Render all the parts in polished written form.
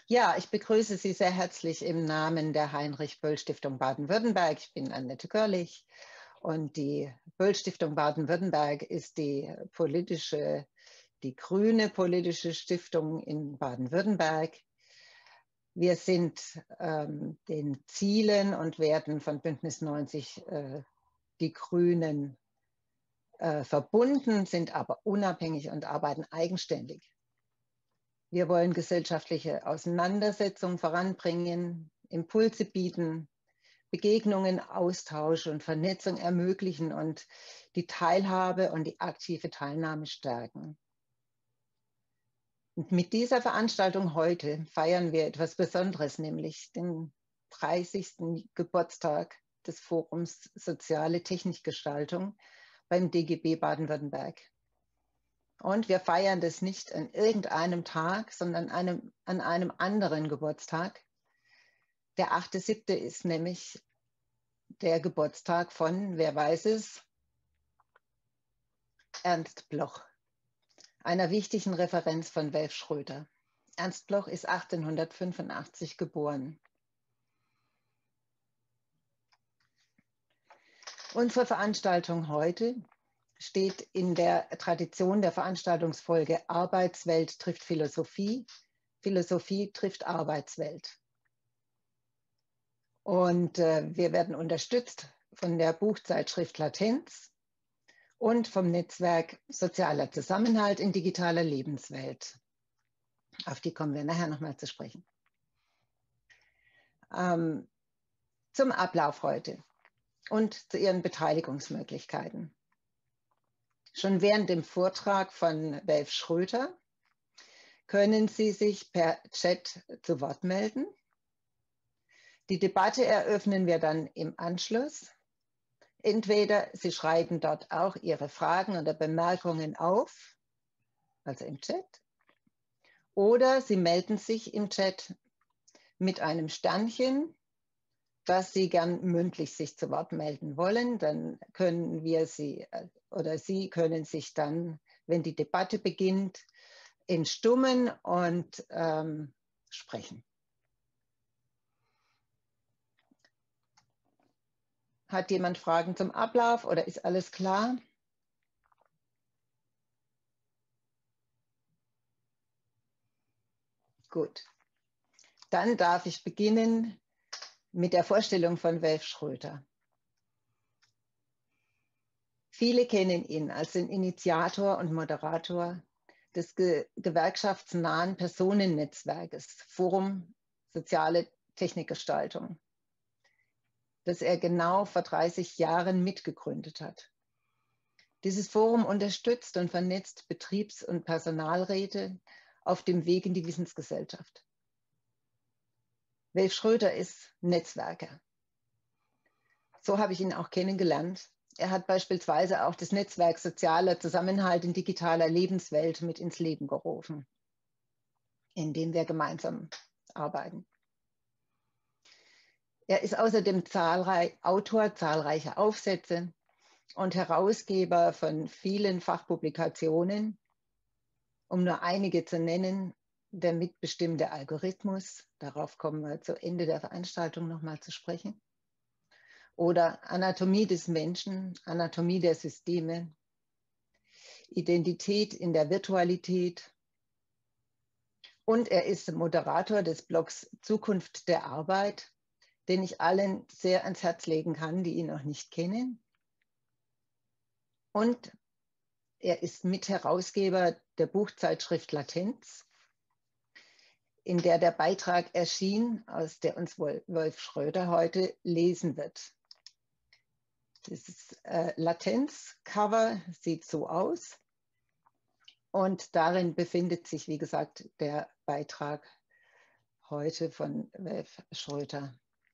Ja, ich begrüße Sie sehr herzlich im Namen der Heinrich-Böll-Stiftung Baden-Württemberg. Ich bin Annette Görlich und die Böll-Stiftung Baden-Württemberg ist die grüne politische Stiftung in Baden-Württemberg. Wir sind den Zielen und Werten von Bündnis 90 Die Grünen verbunden, sind aber unabhängig und arbeiten eigenständig. Wir wollen gesellschaftliche Auseinandersetzungen voranbringen, Impulse bieten, Begegnungen, Austausch und Vernetzung ermöglichen und die Teilhabe und die aktive Teilnahme stärken. Und mit dieser Veranstaltung heute feiern wir etwas Besonderes, nämlich den 30. Geburtstag des Forums Soziale Technikgestaltung beim DGB Baden-Württemberg. Und wir feiern das nicht an irgendeinem Tag, sondern an einem anderen Geburtstag. Der 8.7. ist nämlich der Geburtstag von, wer weiß es, Ernst Bloch, einer wichtigen Referenz von Welf Schröter. Ernst Bloch ist 1885 geboren. Unsere Veranstaltung heute steht in der Tradition der Veranstaltungsfolge Arbeitswelt trifft Philosophie, Philosophie trifft Arbeitswelt. Und wir werden unterstützt von der Buchzeitschrift Latenz und vom Netzwerk Sozialer Zusammenhalt in digitaler Lebenswelt. Auf die kommen wir nachher nochmal zu sprechen. Zum Ablauf heute und zu Ihren Beteiligungsmöglichkeiten. Schon während dem Vortrag von Welf Schröter können Sie sich per Chat zu Wort melden. Die Debatte eröffnen wir dann im Anschluss. Entweder Sie schreiben dort auch Ihre Fragen oder Bemerkungen auf, also im Chat, oder Sie melden sich im Chat mit einem Sternchen, dass Sie gern mündlich sich zu Wort melden wollen. Dann können wir Sie oder Sie können sich dann, wenn die Debatte beginnt, entstummen und sprechen. Hat jemand Fragen zum Ablauf oder ist alles klar? Gut. Dann darf ich beginnen mit der Vorstellung von Welf Schröter. Viele kennen ihn als den Initiator und Moderator des gewerkschaftsnahen Personennetzwerkes Forum Soziale Technikgestaltung, das er genau vor 30 Jahren mitgegründet hat. Dieses Forum unterstützt und vernetzt Betriebs- und Personalräte auf dem Weg in die Wissensgesellschaft. Welf Schröter ist Netzwerker. So habe ich ihn auch kennengelernt. Er hat beispielsweise auch das Netzwerk Sozialer Zusammenhalt in digitaler Lebenswelt mit ins Leben gerufen, in dem wir gemeinsam arbeiten. Er ist außerdem Autor zahlreicher Aufsätze und Herausgeber von vielen Fachpublikationen, um nur einige zu nennen: Der mitbestimmte Algorithmus, darauf kommen wir zu Ende der Veranstaltung nochmal zu sprechen, oder Anatomie des Menschen, Anatomie der Systeme, Identität in der Virtualität. Und er ist Moderator des Blogs Zukunft der Arbeit, den ich allen sehr ans Herz legen kann, die ihn noch nicht kennen. Und er ist Mitherausgeber der Buchzeitschrift Latenz, in der der Beitrag erschien, aus der uns Welf Schröter heute lesen wird. Dieses Latenz-Cover sieht so aus. Und darin befindet sich, wie gesagt, der Beitrag heute von Welf Schröter.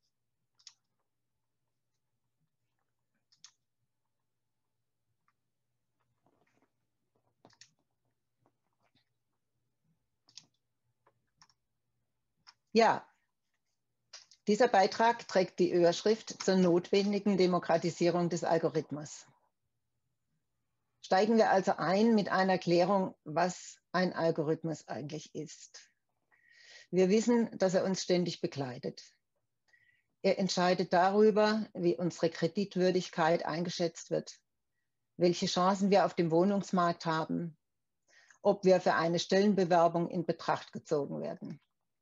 Ja, dieser Beitrag trägt die Überschrift zur notwendigen Demokratisierung des Algorithmus. Steigen wir also ein mit einer Erklärung, was ein Algorithmus eigentlich ist. Wir wissen, dass er uns ständig begleitet. Er entscheidet darüber, wie unsere Kreditwürdigkeit eingeschätzt wird, welche Chancen wir auf dem Wohnungsmarkt haben, ob wir für eine Stellenbewerbung in Betracht gezogen werden.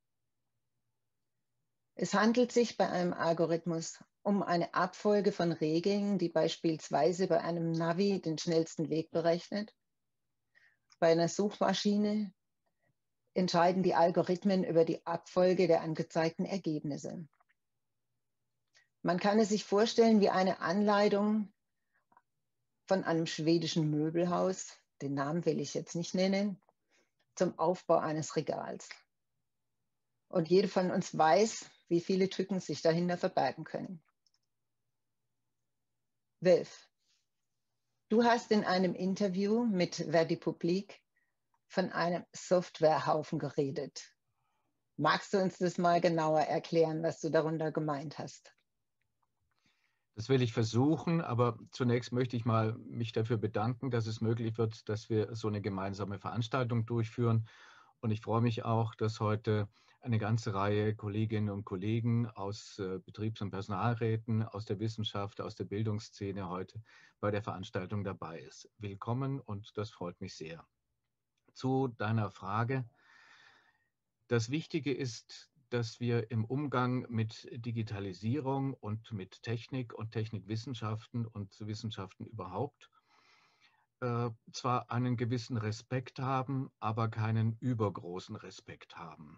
Es handelt sich bei einem Algorithmus um eine Abfolge von Regeln, die beispielsweise bei einem Navi den schnellsten Weg berechnet. Bei einer Suchmaschine entscheiden die Algorithmen über die Abfolge der angezeigten Ergebnisse. Man kann es sich vorstellen wie eine Anleitung von einem schwedischen Möbelhaus, den Namen will ich jetzt nicht nennen, zum Aufbau eines Regals. Und jeder von uns weiß, wie viele Tücken sich dahinter verbergen können. Wilf, du hast in einem Interview mit Verdi Public von einem Softwarehaufen geredet. Magst du uns das mal genauer erklären, was du darunter gemeint hast? Das will ich versuchen, aber zunächst möchte ich mal mich dafür bedanken, dass es möglich wird, dass wir so eine gemeinsame Veranstaltung durchführen. Und ich freue mich auch, dass heute eine ganze Reihe Kolleginnen und Kollegen aus Betriebs- und Personalräten, aus der Wissenschaft, aus der Bildungsszene heute bei der Veranstaltung dabei ist. Willkommen und das freut mich sehr. Zu deiner Frage. Das Wichtige ist, dass wir im Umgang mit Digitalisierung und mit Technik und Technikwissenschaften und Wissenschaften überhaupt zwar einen gewissen Respekt haben, aber keinen übergroßen Respekt haben.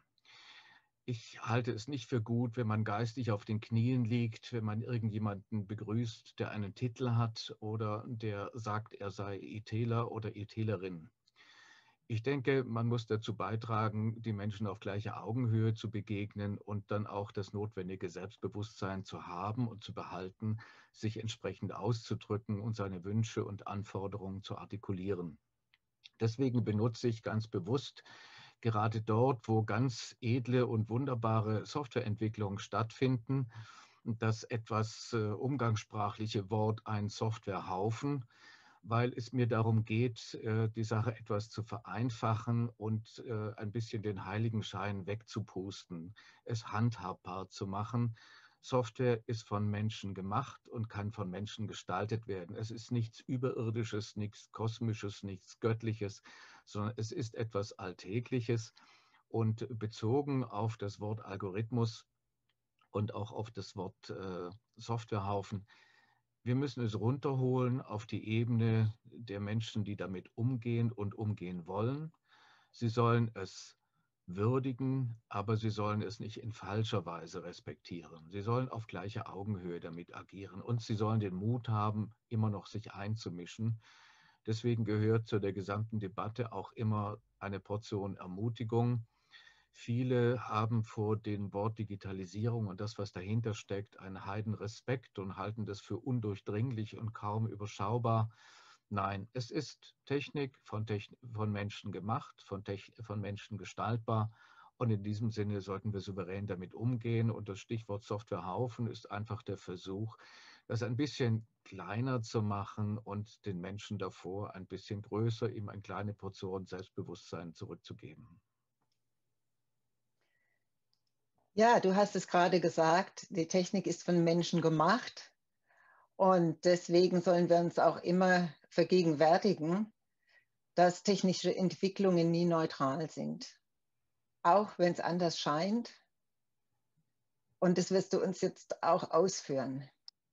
Ich halte es nicht für gut, wenn man geistig auf den Knien liegt, wenn man irgendjemanden begrüßt, der einen Titel hat oder der sagt, er sei ITler oder ITlerin. Ich denke, man muss dazu beitragen, die Menschen auf gleicher Augenhöhe zu begegnen und dann auch das notwendige Selbstbewusstsein zu haben und zu behalten, sich entsprechend auszudrücken und seine Wünsche und Anforderungen zu artikulieren. Deswegen benutze ich ganz bewusst gerade dort, wo ganz edle und wunderbare Softwareentwicklungen stattfinden, das etwas umgangssprachliche Wort ein Softwarehaufen, weil es mir darum geht, die Sache etwas zu vereinfachen und ein bisschen den Heiligenschein wegzupusten, es handhabbar zu machen. Software ist von Menschen gemacht und kann von Menschen gestaltet werden. Es ist nichts Überirdisches, nichts Kosmisches, nichts Göttliches, sondern es ist etwas Alltägliches. Und bezogen auf das Wort Algorithmus und auch auf das Wort Softwarehaufen, wir müssen es runterholen auf die Ebene der Menschen, die damit umgehen und umgehen wollen. Sie sollen es würdigen, aber sie sollen es nicht in falscher Weise respektieren. Sie sollen auf gleicher Augenhöhe damit agieren und sie sollen den Mut haben, immer noch sich einzumischen. Deswegen gehört zu der gesamten Debatte auch immer eine Portion Ermutigung. Viele haben vor dem Wort Digitalisierung und das, was dahinter steckt, einen Heidenrespekt und halten das für undurchdringlich und kaum überschaubar. Nein, es ist Technik von Menschen gemacht, von Menschen gestaltbar. Und in diesem Sinne sollten wir souverän damit umgehen. Und das Stichwort Softwarehaufen ist einfach der Versuch, das ein bisschen kleiner zu machen und den Menschen davor ein bisschen größer, ihm eine kleine Portion Selbstbewusstsein zurückzugeben. Ja, du hast es gerade gesagt, die Technik ist von Menschen gemacht und deswegen sollen wir uns auch immer vergegenwärtigen, dass technische Entwicklungen nie neutral sind, auch wenn es anders scheint. Und das wirst du uns jetzt auch ausführen.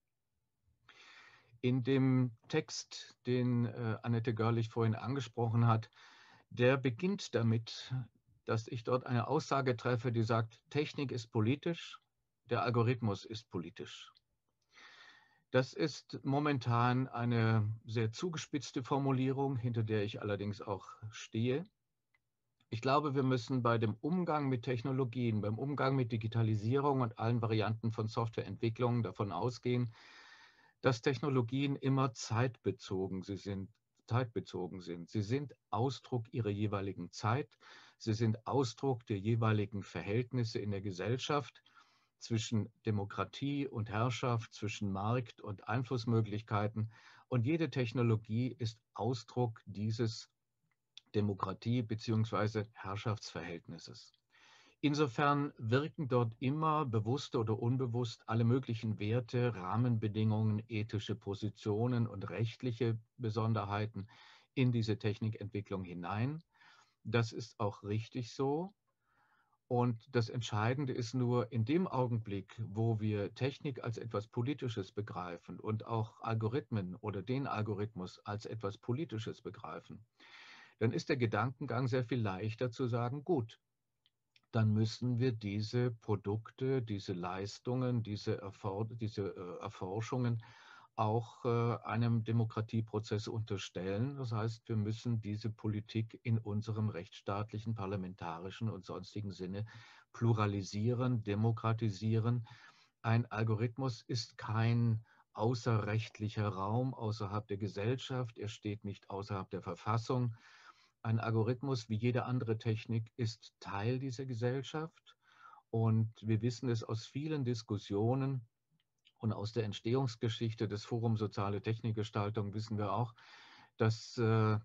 In dem Text, den Annette Görlich vorhin angesprochen hat, der beginnt damit, dass ich dort eine Aussage treffe, die sagt, Technik ist politisch, der Algorithmus ist politisch. Das ist momentan eine sehr zugespitzte Formulierung, hinter der ich allerdings auch stehe. Ich glaube, wir müssen bei dem Umgang mit Technologien, beim Umgang mit Digitalisierung und allen Varianten von Softwareentwicklung davon ausgehen, dass Technologien immer zeitbezogen sind. Sie sind Ausdruck ihrer jeweiligen Zeit. Sie sind Ausdruck der jeweiligen Verhältnisse in der Gesellschaft zwischen Demokratie und Herrschaft, zwischen Markt und Einflussmöglichkeiten. Und jede Technologie ist Ausdruck dieses Demokratie- bzw. Herrschaftsverhältnisses. Insofern wirken dort immer bewusst oder unbewusst alle möglichen Werte, Rahmenbedingungen, ethische Positionen und rechtliche Besonderheiten in diese Technikentwicklung hinein. Das ist auch richtig so. Und das Entscheidende ist nur, in dem Augenblick, wo wir Technik als etwas Politisches begreifen und auch Algorithmen oder den Algorithmus als etwas Politisches begreifen, dann ist der Gedankengang sehr viel leichter zu sagen, gut, dann müssen wir diese Produkte, diese Leistungen, diese Erforschungen auch einem Demokratieprozess unterstellen. Das heißt, wir müssen diese Politik in unserem rechtsstaatlichen, parlamentarischen und sonstigen Sinne pluralisieren, demokratisieren. Ein Algorithmus ist kein außerrechtlicher Raum außerhalb der Gesellschaft. Er steht nicht außerhalb der Verfassung. Ein Algorithmus, wie jede andere Technik, ist Teil dieser Gesellschaft. Und wir wissen es aus vielen Diskussionen, und aus der Entstehungsgeschichte des Forum Soziale Technikgestaltung wissen wir auch, dass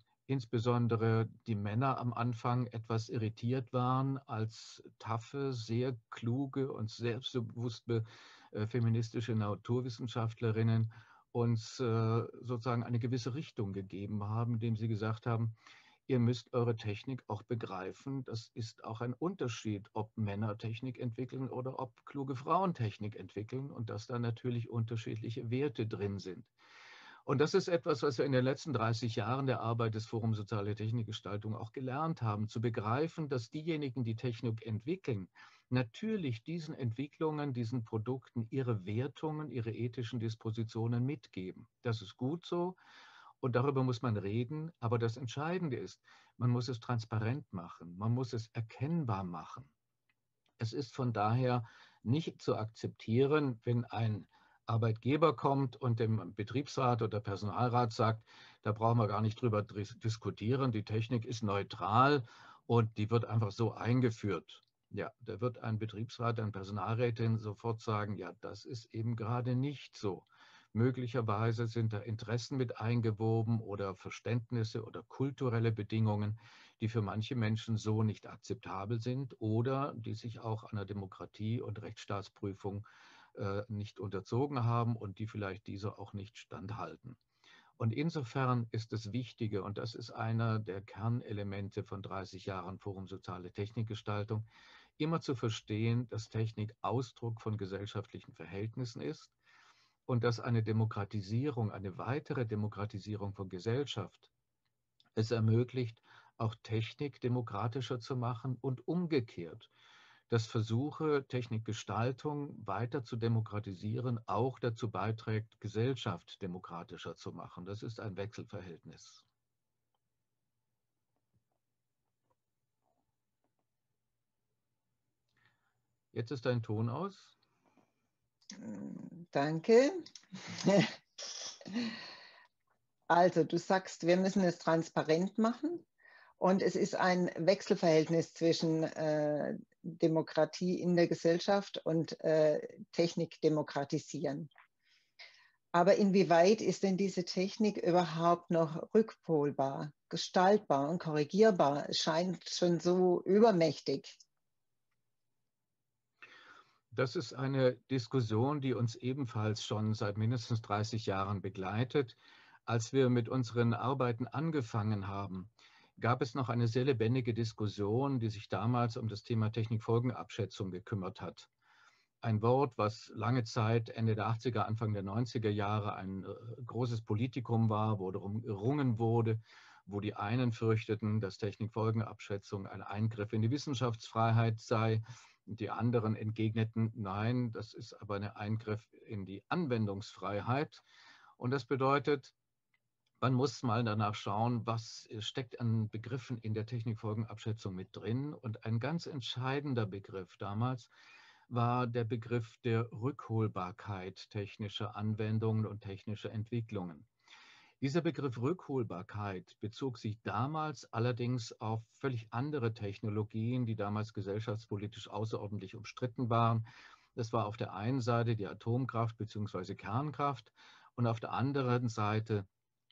insbesondere die Männer am Anfang etwas irritiert waren, als taffe, sehr kluge und selbstbewusste feministische Naturwissenschaftlerinnen uns sozusagen eine gewisse Richtung gegeben haben, indem sie gesagt haben, ihr müsst eure Technik auch begreifen. Das ist auch ein Unterschied, ob Männer Technik entwickeln oder ob kluge Frauen Technik entwickeln und dass da natürlich unterschiedliche Werte drin sind. Und das ist etwas, was wir in den letzten 30 Jahren der Arbeit des Forums Soziale Technikgestaltung auch gelernt haben, zu begreifen, dass diejenigen, die Technik entwickeln, natürlich diesen Entwicklungen, diesen Produkten ihre Wertungen, ihre ethischen Dispositionen mitgeben. Das ist gut so. Und darüber muss man reden. Aber das Entscheidende ist, man muss es transparent machen. Man muss es erkennbar machen. Es ist von daher nicht zu akzeptieren, wenn ein Arbeitgeber kommt und dem Betriebsrat oder Personalrat sagt, da brauchen wir gar nicht drüber diskutieren, die Technik ist neutral und die wird einfach so eingeführt. Ja, da wird ein Betriebsrat, eine Personalrätin sofort sagen, ja, das ist eben gerade nicht so. Möglicherweise sind da Interessen mit eingewoben oder Verständnisse oder kulturelle Bedingungen, die für manche Menschen so nicht akzeptabel sind oder die sich auch einer Demokratie- und Rechtsstaatsprüfung nicht unterzogen haben und die vielleicht dieser auch nicht standhalten. Und insofern ist das Wichtige, und das ist einer der Kernelemente von 30 Jahren Forum Soziale Technikgestaltung, immer zu verstehen, dass Technik Ausdruck von gesellschaftlichen Verhältnissen ist und dass eine Demokratisierung, eine weitere Demokratisierung von Gesellschaft es ermöglicht, auch Technik demokratischer zu machen und umgekehrt, dass Versuche, Technikgestaltung weiter zu demokratisieren, auch dazu beiträgt, Gesellschaft demokratischer zu machen. Das ist ein Wechselverhältnis. Jetzt ist dein Ton aus. Danke. Also, du sagst, wir müssen es transparent machen und es ist ein Wechselverhältnis zwischen Demokratie in der Gesellschaft und Technik demokratisieren. Aber inwieweit ist denn diese Technik überhaupt noch rückholbar, gestaltbar und korrigierbar? Es scheint schon so übermächtig. Das ist eine Diskussion, die uns ebenfalls schon seit mindestens 30 Jahren begleitet. Als wir mit unseren Arbeiten angefangen haben, gab es noch eine sehr lebendige Diskussion, die sich damals um das Thema Technikfolgenabschätzung gekümmert hat. Ein Wort, was lange Zeit, Ende der 80er, Anfang der 90er Jahre ein großes Politikum war, wo darum gerungen wurde, wo die einen fürchteten, dass Technikfolgenabschätzung ein Eingriff in die Wissenschaftsfreiheit sei. Die anderen entgegneten, nein, das ist aber ein Eingriff in die Anwendungsfreiheit. Und das bedeutet, man muss mal danach schauen, was steckt an Begriffen in der Technikfolgenabschätzung mit drin. Und ein ganz entscheidender Begriff damals war der Begriff der Rückholbarkeit technischer Anwendungen und technischer Entwicklungen. Dieser Begriff Rückholbarkeit bezog sich damals allerdings auf völlig andere Technologien, die damals gesellschaftspolitisch außerordentlich umstritten waren. Das war auf der einen Seite die Atomkraft bzw. Kernkraft und auf der anderen Seite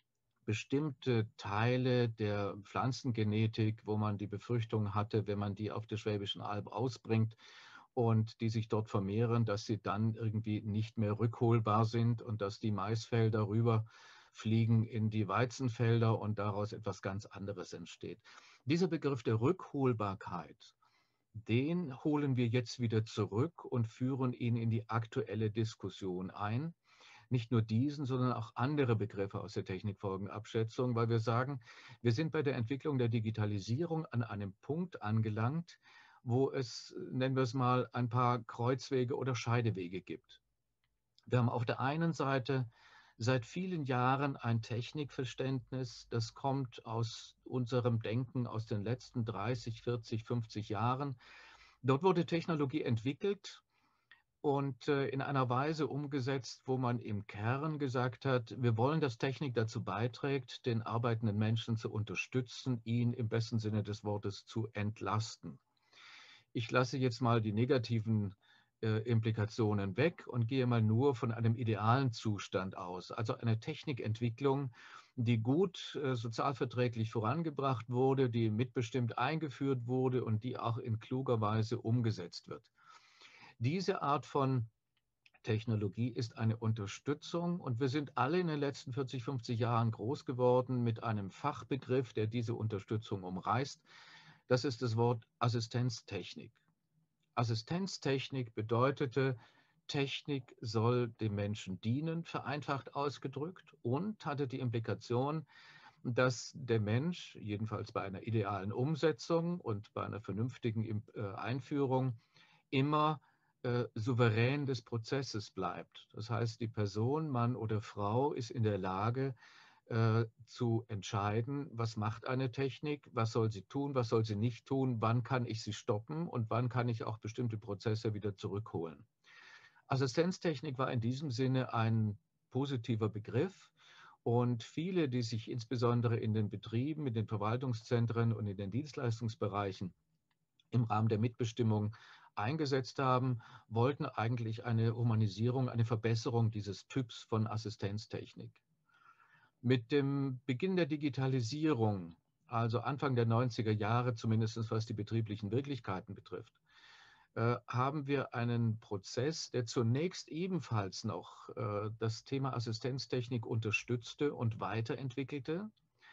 bestimmte Teile der Pflanzengenetik, wo man die Befürchtung hatte, wenn man die auf der Schwäbischen Alb ausbringt und die sich dort vermehren, dass sie dann irgendwie nicht mehr rückholbar sind und dass die Maisfelder rüberfliegen in die Weizenfelder und daraus etwas ganz anderes entsteht. Dieser Begriff der Rückholbarkeit, den holen wir jetzt wieder zurück und führen ihn in die aktuelle Diskussion ein. Nicht nur diesen, sondern auch andere Begriffe aus der Technikfolgenabschätzung, weil wir sagen, wir sind bei der Entwicklung der Digitalisierung an einem Punkt angelangt, wo es, nennen wir es mal, ein paar Kreuzwege oder Scheidewege gibt. Wir haben auf der einen Seite seit vielen Jahren ein Technikverständnis, das kommt aus unserem Denken aus den letzten 30, 40, 50 Jahren. Dort wurde Technologie entwickelt und in einer Weise umgesetzt, wo man im Kern gesagt hat, wir wollen, dass Technik dazu beiträgt, den arbeitenden Menschen zu unterstützen, ihn im besten Sinne des Wortes zu entlasten. Ich lasse jetzt mal die negativen Implikationen weg und gehe mal nur von einem idealen Zustand aus, also eine Technikentwicklung, die gut sozialverträglich vorangebracht wurde, die mitbestimmt eingeführt wurde und die auch in kluger Weise umgesetzt wird. Diese Art von Technologie ist eine Unterstützung und wir sind alle in den letzten 40, 50 Jahren groß geworden mit einem Fachbegriff, der diese Unterstützung umreißt. Das ist das Wort Assistenztechnik. Assistenztechnik bedeutete, Technik soll dem Menschen dienen, vereinfacht ausgedrückt, und hatte die Implikation, dass der Mensch, jedenfalls bei einer idealen Umsetzung und bei einer vernünftigen Einführung, immer souverän des Prozesses bleibt. Das heißt, die Person, Mann oder Frau, ist in der Lage zu entscheiden, was macht eine Technik, was soll sie tun, was soll sie nicht tun, wann kann ich sie stoppen und wann kann ich auch bestimmte Prozesse wieder zurückholen. Assistenztechnik war in diesem Sinne ein positiver Begriff. Und viele, die sich insbesondere in den Betrieben, in den Verwaltungszentren und in den Dienstleistungsbereichen im Rahmen der Mitbestimmung eingesetzt haben, wollten eigentlich eine Humanisierung, eine Verbesserung dieses Typs von Assistenztechnik. Mit dem Beginn der Digitalisierung, also Anfang der 90er Jahre, zumindest was die betrieblichen Wirklichkeiten betrifft, haben wir einen Prozess, der zunächst ebenfalls noch das Thema Assistenztechnik unterstützte und weiterentwickelte.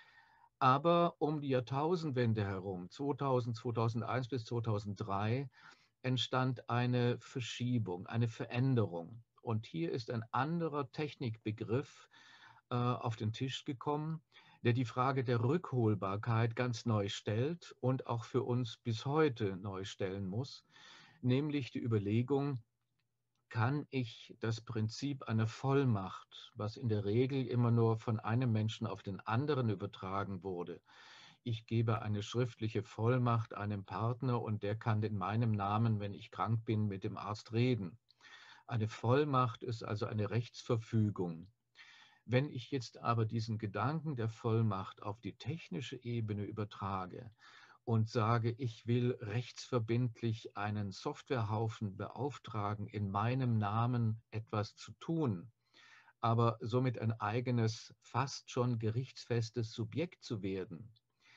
Aber um die Jahrtausendwende herum, 2000, 2001 bis 2003, entstand eine Verschiebung, eine Veränderung. Und hier ist ein anderer Technikbegriff auf den Tisch gekommen, der die Frage der Rückholbarkeit ganz neu stellt und auch für uns bis heute neu stellen muss, nämlich die Überlegung, kann ich das Prinzip einer Vollmacht, was in der Regel immer nur von einem Menschen auf den anderen übertragen wurde. Ich gebe eine schriftliche Vollmacht einem Partner und der kann in meinem Namen, wenn ich krank bin, mit dem Arzt reden. Eine Vollmacht ist also eine Rechtsverfügung. Wenn ich jetzt aber diesen Gedanken der Vollmacht auf die technische Ebene übertrage und sage, ich will rechtsverbindlich einen Softwarehaufen beauftragen, in meinem Namen etwas zu tun, aber somit ein eigenes, fast schon gerichtsfestes Subjekt zu werden,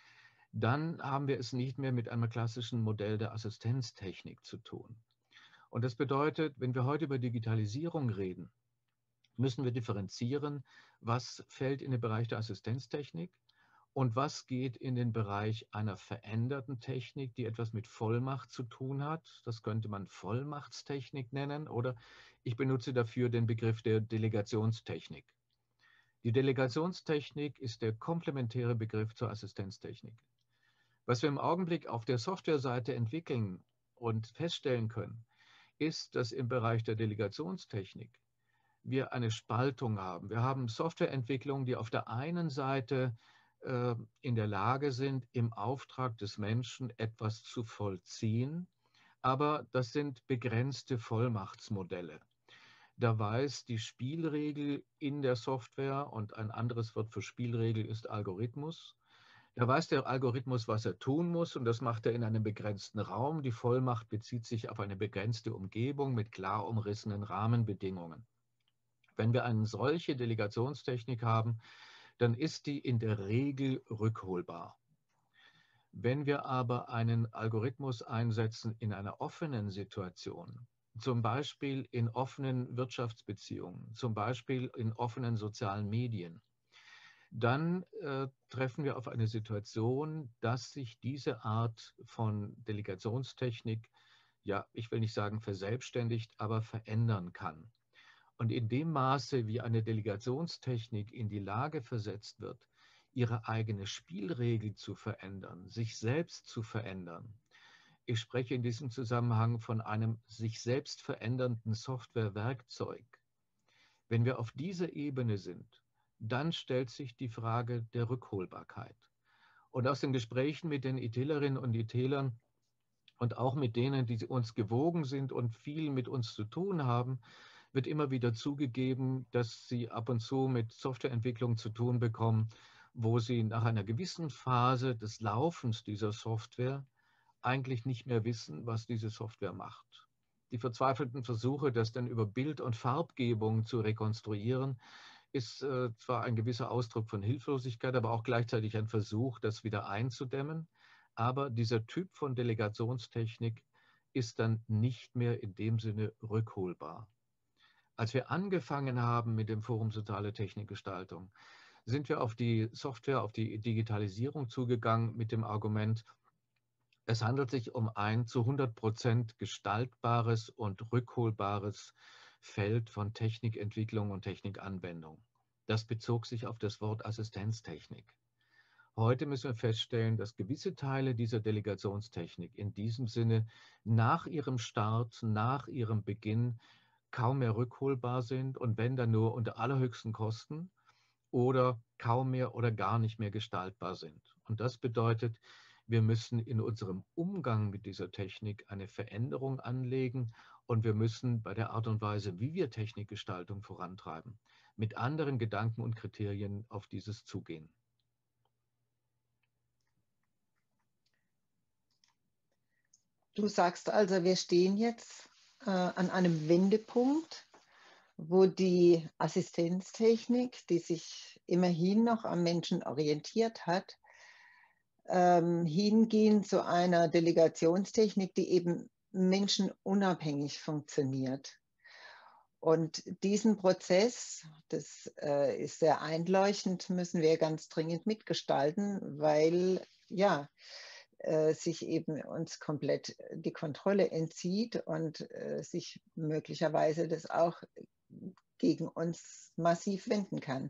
dann haben wir es nicht mehr mit einem klassischen Modell der Assistenztechnik zu tun. Und das bedeutet, wenn wir heute über Digitalisierung reden, müssen wir differenzieren, was fällt in den Bereich der Assistenztechnik und was geht in den Bereich einer veränderten Technik, die etwas mit Vollmacht zu tun hat. Das könnte man Vollmachtstechnik nennen, oder ich benutze dafür den Begriff der Delegationstechnik. Die Delegationstechnik ist der komplementäre Begriff zur Assistenztechnik. Was wir im Augenblick auf der Softwareseite entwickeln und feststellen können, ist, dass im Bereich der Delegationstechnik wir eine Spaltung haben. Wir haben Softwareentwicklungen, die auf der einen Seite in der Lage sind, im Auftrag des Menschen etwas zu vollziehen, aber das sind begrenzte Vollmachtsmodelle. Da weiß die Spielregel in der Software, und ein anderes Wort für Spielregel ist Algorithmus. Da weiß der Algorithmus, was er tun muss, und das macht er in einem begrenzten Raum. Die Vollmacht bezieht sich auf eine begrenzte Umgebung mit klar umrissenen Rahmenbedingungen. Wenn wir eine solche Delegationstechnik haben, dann ist die in der Regel rückholbar. Wenn wir aber einen Algorithmus einsetzen in einer offenen Situation, zum Beispiel in offenen Wirtschaftsbeziehungen, zum Beispiel in offenen sozialen Medien, dann treffen wir auf eine Situation, dass sich diese Art von Delegationstechnik, ja, ich will nicht sagen verselbstständigt, aber verändern kann. Und in dem Maße, wie eine Delegationstechnik in die Lage versetzt wird, ihre eigene Spielregel zu verändern, sich selbst zu verändern. Ich spreche in diesem Zusammenhang von einem sich selbst verändernden Softwarewerkzeug. Wenn wir auf dieser Ebene sind, dann stellt sich die Frage der Rückholbarkeit. Und aus den Gesprächen mit den ITlerinnen und ITlern und auch mit denen, die uns gewogen sind und viel mit uns zu tun haben, wird immer wieder zugegeben, dass sie ab und zu mit Softwareentwicklung zu tun bekommen, wo sie nach einer gewissen Phase des Laufens dieser Software eigentlich nicht mehr wissen, was diese Software macht. Die verzweifelten Versuche, das dann über Bild- und Farbgebung zu rekonstruieren, ist zwar ein gewisser Ausdruck von Hilflosigkeit, aber auch gleichzeitig ein Versuch, das wieder einzudämmen. Aber dieser Typ von Delegationstechnik ist dann nicht mehr in dem Sinne rückholbar. Als wir angefangen haben mit dem Forum Soziale Technikgestaltung, sind wir auf die Software, auf die Digitalisierung zugegangen mit dem Argument, es handelt sich um ein zu 100% gestaltbares und rückholbares Feld von Technikentwicklung und Technikanwendung. Das bezog sich auf das Wort Assistenztechnik. Heute müssen wir feststellen, dass gewisse Teile dieser Delegationstechnik in diesem Sinne nach ihrem Start, nach ihrem Beginn kaum mehr rückholbar sind und wenn dann nur unter allerhöchsten Kosten oder kaum mehr oder gar nicht mehr gestaltbar sind. Und das bedeutet, wir müssen in unserem Umgang mit dieser Technik eine Veränderung anlegen und wir müssen bei der Art und Weise, wie wir Technikgestaltung vorantreiben, mit anderen Gedanken und Kriterien auf dieses zugehen. Du sagst also, wir stehen jetzt an einem Wendepunkt, wo die Assistenztechnik, die sich immerhin noch am Menschen orientiert hat, hingehen zu einer Delegationstechnik, die eben menschenunabhängig funktioniert. Und diesen Prozess, das ist sehr einleuchtend, müssen wir ganz dringend mitgestalten, weil ja, sich eben uns komplett die Kontrolle entzieht und sich möglicherweise das auch gegen uns massiv wenden kann.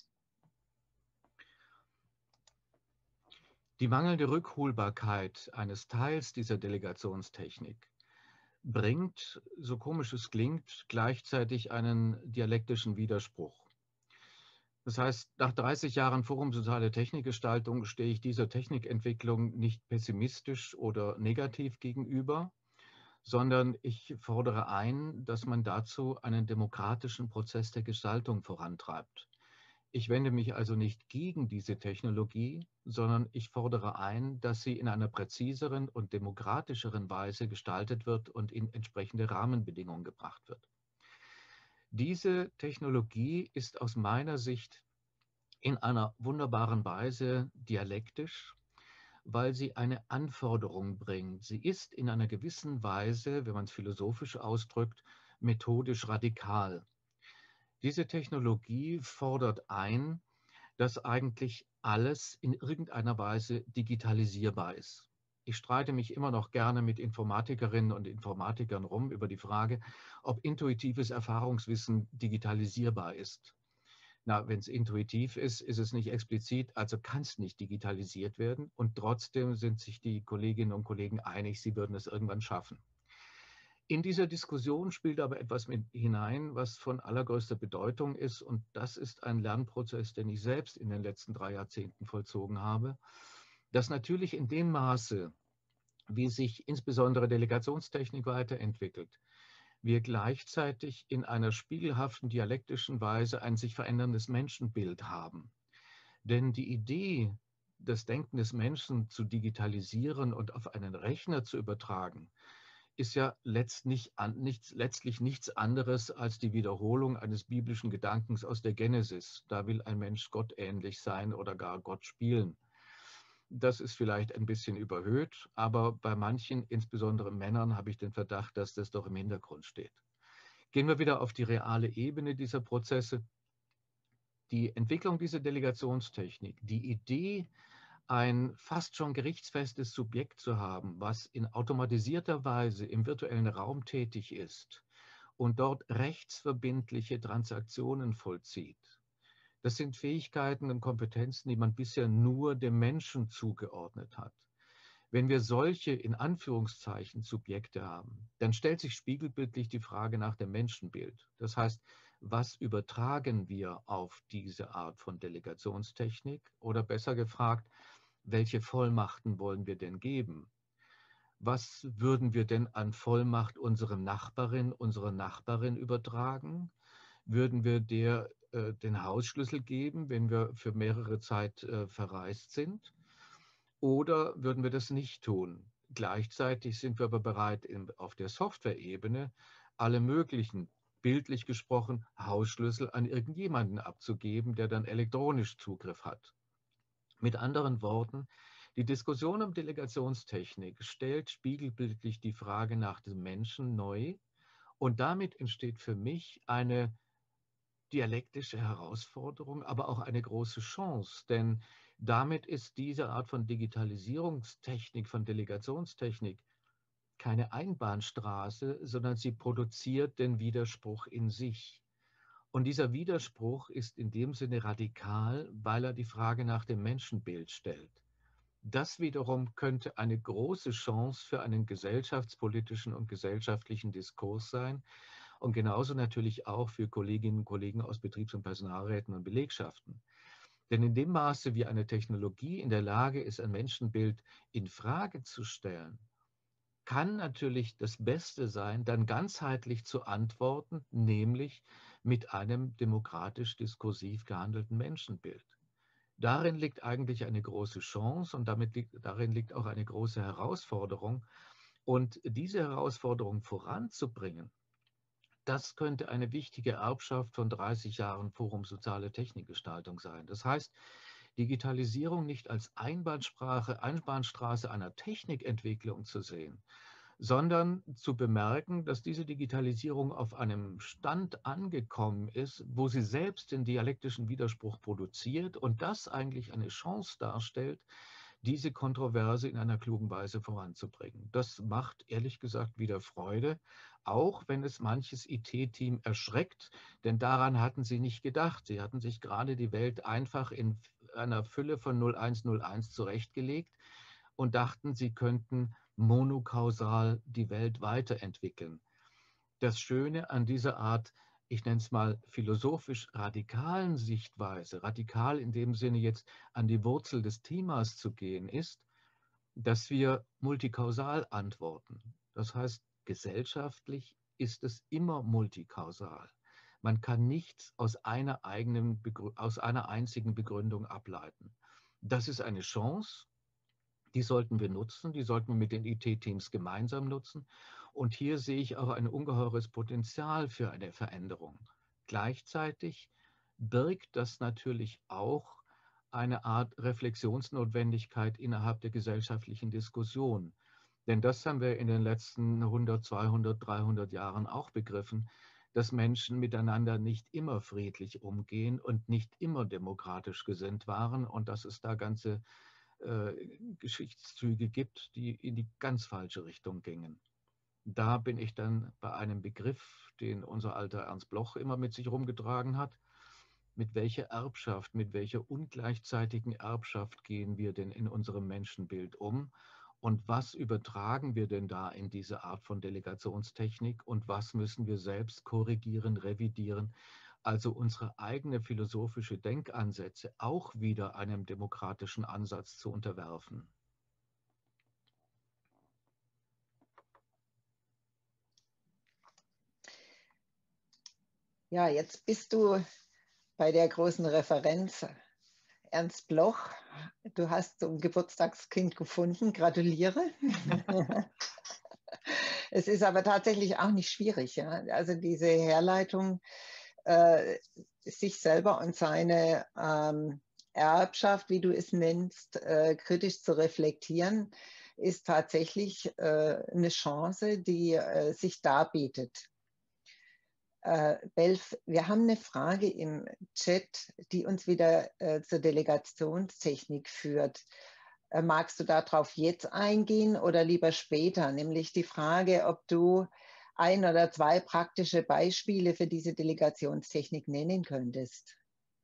Die mangelnde Rückholbarkeit eines Teils dieser Delegationstechnik bringt, so komisch es klingt, gleichzeitig einen dialektischen Widerspruch. Das heißt, nach 30 Jahren Forum Soziale Technikgestaltung stehe ich dieser Technikentwicklung nicht pessimistisch oder negativ gegenüber, sondern ich fordere ein, dass man dazu einen demokratischen Prozess der Gestaltung vorantreibt. Ich wende mich also nicht gegen diese Technologie, sondern ich fordere ein, dass sie in einer präziseren und demokratischeren Weise gestaltet wird und in entsprechende Rahmenbedingungen gebracht wird. Diese Technologie ist aus meiner Sicht in einer wunderbaren Weise dialektisch, weil sie eine Anforderung bringt. Sie ist in einer gewissen Weise, wenn man es philosophisch ausdrückt, methodisch radikal. Diese Technologie fordert ein, dass eigentlich alles in irgendeiner Weise digitalisierbar ist. Ich streite mich immer noch gerne mit Informatikerinnen und Informatikern rum über die Frage, ob intuitives Erfahrungswissen digitalisierbar ist. Na, wenn es intuitiv ist, ist es nicht explizit, also kann es nicht digitalisiert werden. Und trotzdem sind sich die Kolleginnen und Kollegen einig, sie würden es irgendwann schaffen. In dieser Diskussion spielt aber etwas mit hinein, was von allergrößter Bedeutung ist. Und das ist ein Lernprozess, den ich selbst in den letzten 3 Jahrzehnten vollzogen habe, dass natürlich in dem Maße, wie sich insbesondere Delegationstechnik weiterentwickelt, wir gleichzeitig in einer spiegelhaften dialektischen Weise ein sich veränderndes Menschenbild haben. Denn die Idee, das Denken des Menschen zu digitalisieren und auf einen Rechner zu übertragen, ist ja letztlich nichts anderes als die Wiederholung eines biblischen Gedankens aus der Genesis. Da will ein Mensch Gott ähnlich sein oder gar Gott spielen. Das ist vielleicht ein bisschen überhöht, aber bei manchen, insbesondere Männern, habe ich den Verdacht, dass das doch im Hintergrund steht. Gehen wir wieder auf die reale Ebene dieser Prozesse. Die Entwicklung dieser Delegationstechnik, die Idee, ein fast schon gerichtsfestes Subjekt zu haben, was in automatisierter Weise im virtuellen Raum tätig ist und dort rechtsverbindliche Transaktionen vollzieht. Das sind Fähigkeiten und Kompetenzen, die man bisher nur dem Menschen zugeordnet hat. Wenn wir solche in Anführungszeichen Subjekte haben, dann stellt sich spiegelbildlich die Frage nach dem Menschenbild. Das heißt, was übertragen wir auf diese Art von Delegationstechnik? Oder besser gefragt, welche Vollmachten wollen wir denn geben? Was würden wir denn an Vollmacht unserer Nachbarin übertragen? Würden wir der den Hausschlüssel geben, wenn wir für mehrere Zeit verreist sind? Oder würden wir das nicht tun? Gleichzeitig sind wir aber bereit, auf der Software-Ebene alle möglichen, bildlich gesprochen, Hausschlüssel an irgendjemanden abzugeben, der dann elektronisch Zugriff hat. Mit anderen Worten, die Diskussion um Delegationstechnik stellt spiegelbildlich die Frage nach dem Menschen neu und damit entsteht für mich eine dialektische Herausforderung, aber auch eine große Chance, denn damit ist diese Art von Digitalisierungstechnik, von Delegationstechnik keine Einbahnstraße, sondern sie produziert den Widerspruch in sich. Und dieser Widerspruch ist in dem Sinne radikal, weil er die Frage nach dem Menschenbild stellt. Das wiederum könnte eine große Chance für einen gesellschaftspolitischen und gesellschaftlichen Diskurs sein und genauso natürlich auch für Kolleginnen und Kollegen aus Betriebs- und Personalräten und Belegschaften. Denn in dem Maße, wie eine Technologie in der Lage ist, ein Menschenbild in Frage zu stellen, kann natürlich das Beste sein, dann ganzheitlich zu antworten, nämlich mit einem demokratisch diskursiv gehandelten Menschenbild. Darin liegt eigentlich eine große Chance und darin liegt auch eine große Herausforderung. Und diese Herausforderung voranzubringen, das könnte eine wichtige Erbschaft von 30 Jahren Forum Soziale Technikgestaltung sein. Das heißt, Digitalisierung nicht als Einbahnstraße einer Technikentwicklung zu sehen, sondern zu bemerken, dass diese Digitalisierung auf einem Stand angekommen ist, wo sie selbst den dialektischen Widerspruch produziert und das eigentlich eine Chance darstellt, diese Kontroverse in einer klugen Weise voranzubringen. Das macht ehrlich gesagt wieder Freude, auch wenn es manches IT-Team erschreckt, denn daran hatten sie nicht gedacht. Sie hatten sich gerade die Welt einfach in einer Fülle von 0101 zurechtgelegt und dachten, sie könnten monokausal die Welt weiterentwickeln. Das Schöne an dieser Art, ich nenne es mal philosophisch radikalen Sichtweise, radikal in dem Sinne jetzt an die Wurzel des Themas zu gehen, ist, dass wir multikausal antworten. Das heißt, gesellschaftlich ist es immer multikausal. Man kann nichts aus einer einzigen Begründung ableiten. Das ist eine Chance, die sollten wir nutzen, die sollten wir mit den IT-Teams gemeinsam nutzen. Und hier sehe ich auch ein ungeheures Potenzial für eine Veränderung. Gleichzeitig birgt das natürlich auch eine Art Reflexionsnotwendigkeit innerhalb der gesellschaftlichen Diskussion. Denn das haben wir in den letzten 100, 200, 300 Jahren auch begriffen, dass Menschen miteinander nicht immer friedlich umgehen und nicht immer demokratisch gesinnt waren und dass es da ganze Geschichtszüge gibt, die in die ganz falsche Richtung gingen. Da bin ich dann bei einem Begriff, den unser alter Ernst Bloch immer mit sich rumgetragen hat. Mit welcher Erbschaft, mit welcher ungleichzeitigen Erbschaft gehen wir denn in unserem Menschenbild um? Und was übertragen wir denn da in diese Art von Delegationstechnik? Und was müssen wir selbst korrigieren, revidieren? Also unsere eigene philosophische Denkansätze auch wieder einem demokratischen Ansatz zu unterwerfen. Ja, jetzt bist du bei der großen Referenz. Ernst Bloch, du hast so ein Geburtstagskind gefunden. Gratuliere. Es ist aber tatsächlich auch nicht schwierig. Ja? Also diese Herleitung, sich selber und seine Erbschaft, wie du es nennst, kritisch zu reflektieren, ist tatsächlich eine Chance, die sich darbietet. Belf, wir haben eine Frage im Chat, die uns wieder zur Delegationstechnik führt. Magst du darauf jetzt eingehen oder lieber später? Nämlich die Frage, ob du ein oder zwei praktische Beispiele für diese Delegationstechnik nennen könntest.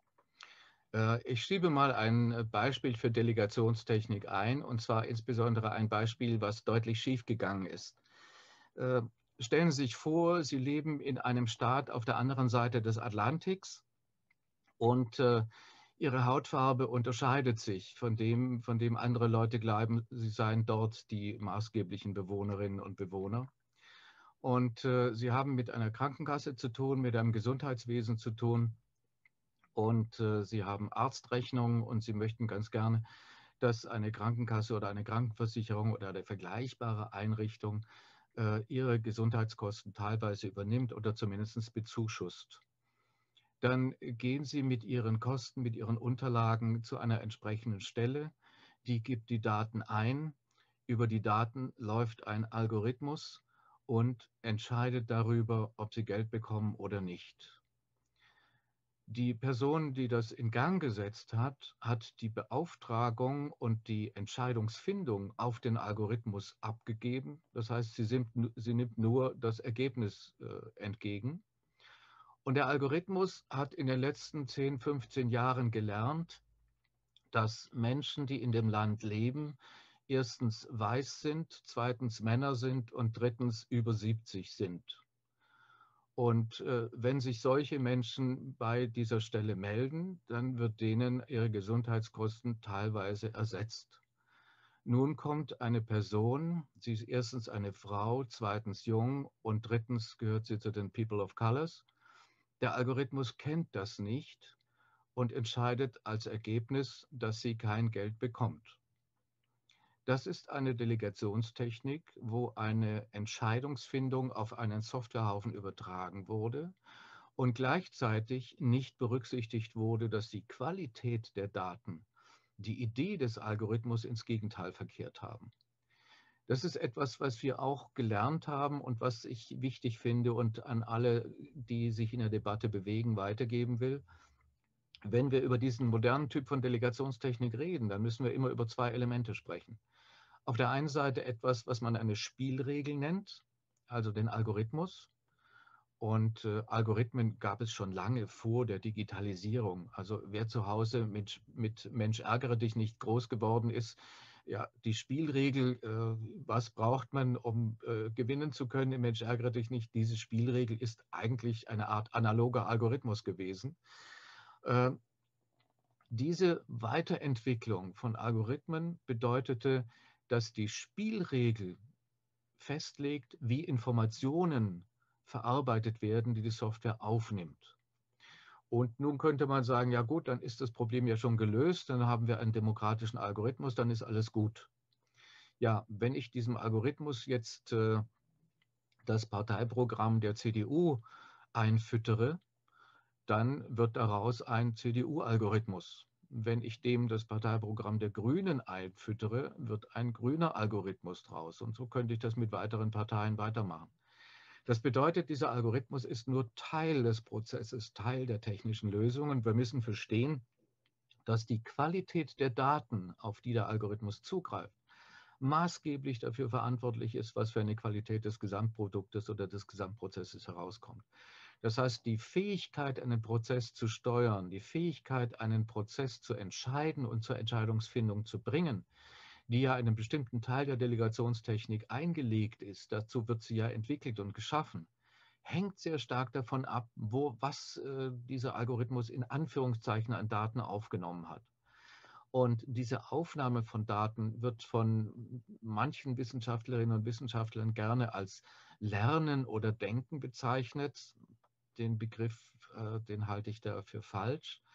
Ich schiebe mal ein Beispiel für Delegationstechnik ein, und zwar insbesondere ein Beispiel, was deutlich schiefgegangen ist. Stellen Sie sich vor, Sie leben in einem Staat auf der anderen Seite des Atlantiks und Ihre Hautfarbe unterscheidet sich von dem andere Leute glauben, sie seien dort die maßgeblichen Bewohnerinnen und Bewohner. Und Sie haben mit einer Krankenkasse zu tun, mit einem Gesundheitswesen zu tun. Und Sie haben Arztrechnungen und Sie möchten ganz gerne, dass eine Krankenkasse oder eine Krankenversicherung oder eine vergleichbare Einrichtung Ihre Gesundheitskosten teilweise übernimmt oder zumindest bezuschusst. Dann gehen Sie mit Ihren Kosten, mit Ihren Unterlagen zu einer entsprechenden Stelle, die gibt die Daten ein. Über die Daten läuft ein Algorithmus und entscheidet darüber, ob Sie Geld bekommen oder nicht. Die Person, die das in Gang gesetzt hat, hat die Beauftragung und die Entscheidungsfindung auf den Algorithmus abgegeben. Das heißt, sie nimmt nur das Ergebnis entgegen. Und der Algorithmus hat in den letzten 10, 15 Jahren gelernt, dass Menschen, die in dem Land leben, erstens weiß sind, zweitens Männer sind und drittens über 70 sind. Und wenn sich solche Menschen bei dieser Stelle melden, dann wird denen ihre Gesundheitskosten teilweise ersetzt. Nun kommt eine Person, sie ist erstens eine Frau, zweitens jung und drittens gehört sie zu den People of Colors. Der Algorithmus kennt das nicht und entscheidet als Ergebnis, dass sie kein Geld bekommt. Das ist eine Delegationstechnik, wo eine Entscheidungsfindung auf einen Softwarehaufen übertragen wurde und gleichzeitig nicht berücksichtigt wurde, dass die Qualität der Daten die Idee des Algorithmus ins Gegenteil verkehrt haben. Das ist etwas, was wir auch gelernt haben und was ich wichtig finde und an alle, die sich in der Debatte bewegen, weitergeben will. Wenn wir über diesen modernen Typ von Delegationstechnik reden, dann müssen wir immer über zwei Elemente sprechen. Auf der einen Seite etwas, was man eine Spielregel nennt, also den Algorithmus. Und Algorithmen gab es schon lange vor der Digitalisierung. Also wer zu Hause mit Mensch ärgere dich nicht groß geworden ist, ja, die Spielregel, was braucht man, um gewinnen zu können im Mensch ärgere dich nicht, diese Spielregel ist eigentlich eine Art analoger Algorithmus gewesen. Diese Weiterentwicklung von Algorithmen bedeutete, dass die Spielregel festlegt, wie Informationen verarbeitet werden, die die Software aufnimmt. Und nun könnte man sagen, ja gut, dann ist das Problem ja schon gelöst, dann haben wir einen demokratischen Algorithmus, dann ist alles gut. Ja, wenn ich diesem Algorithmus jetzt das Parteiprogramm der CDU einfüttere, dann wird daraus ein CDU-Algorithmus. Wenn ich dem das Parteiprogramm der Grünen einfüttere, wird ein grüner Algorithmus draus. Und so könnte ich das mit weiteren Parteien weitermachen. Das bedeutet, dieser Algorithmus ist nur Teil des Prozesses, Teil der technischen Lösung. Und wir müssen verstehen, dass die Qualität der Daten, auf die der Algorithmus zugreift, maßgeblich dafür verantwortlich ist, was für eine Qualität des Gesamtproduktes oder des Gesamtprozesses herauskommt. Das heißt, die Fähigkeit, einen Prozess zu steuern, die Fähigkeit, einen Prozess zu entscheiden und zur Entscheidungsfindung zu bringen, die ja in einem bestimmten Teil der Delegationstechnik eingelegt ist, dazu wird sie ja entwickelt und geschaffen, hängt sehr stark davon ab, was dieser Algorithmus in Anführungszeichen an Daten aufgenommen hat. Und diese Aufnahme von Daten wird von manchen Wissenschaftlerinnen und Wissenschaftlern gerne als Lernen oder Denken bezeichnet. Den Begriff, den halte ich da für falsch.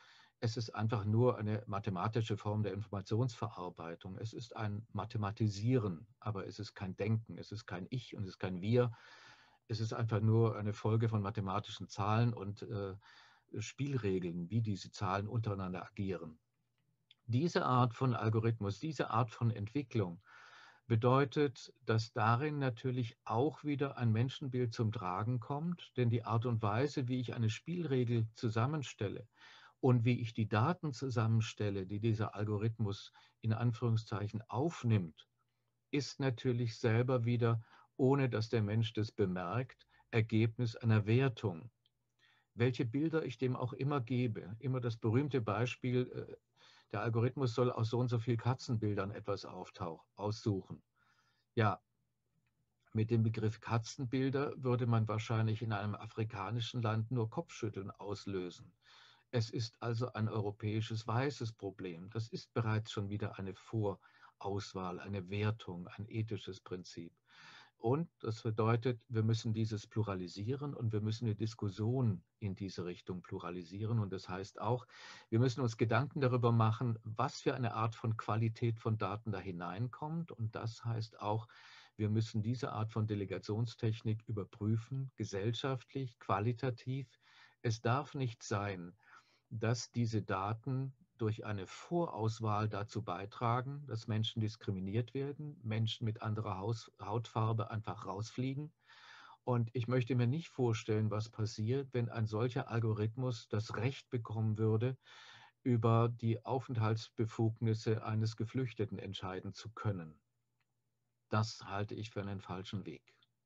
Es ist einfach nur eine mathematische Form der Informationsverarbeitung. Es ist ein Mathematisieren, aber es ist kein Denken, es ist kein Ich und es ist kein Wir. Es ist einfach nur eine Folge von mathematischen Zahlen und Spielregeln, wie diese Zahlen untereinander agieren. Diese Art von Algorithmus, diese Art von Entwicklung bedeutet, dass darin natürlich auch wieder ein Menschenbild zum Tragen kommt, denn die Art und Weise, wie ich eine Spielregel zusammenstelle und wie ich die Daten zusammenstelle, die dieser Algorithmus in Anführungszeichen aufnimmt, ist natürlich selber wieder, ohne dass der Mensch das bemerkt, Ergebnis einer Wertung. Welche Bilder ich dem auch immer gebe, immer das berühmte Beispiel, der Algorithmus soll aus so und so vielen Katzenbildern etwas aussuchen. Ja, mit dem Begriff Katzenbilder würde man wahrscheinlich in einem afrikanischen Land nur Kopfschütteln auslösen. Es ist also ein europäisches weißes Problem. Das ist bereits schon wieder eine Vorauswahl, eine Wertung, ein ethisches Prinzip. Und das bedeutet, wir müssen dieses pluralisieren und wir müssen die Diskussion in diese Richtung pluralisieren. Und das heißt auch, wir müssen uns Gedanken darüber machen, was für eine Art von Qualität von Daten da hineinkommt. Und das heißt auch, wir müssen diese Art von Delegationstechnik überprüfen, gesellschaftlich, qualitativ. Es darf nicht sein, dass diese Daten durch eine Vorauswahl dazu beitragen, dass Menschen diskriminiert werden, Menschen mit anderer Hautfarbe einfach rausfliegen. Und ich möchte mir nicht vorstellen, was passiert, wenn ein solcher Algorithmus das Recht bekommen würde, über die Aufenthaltsbefugnisse eines Geflüchteten entscheiden zu können. Das halte ich für einen falschen Weg.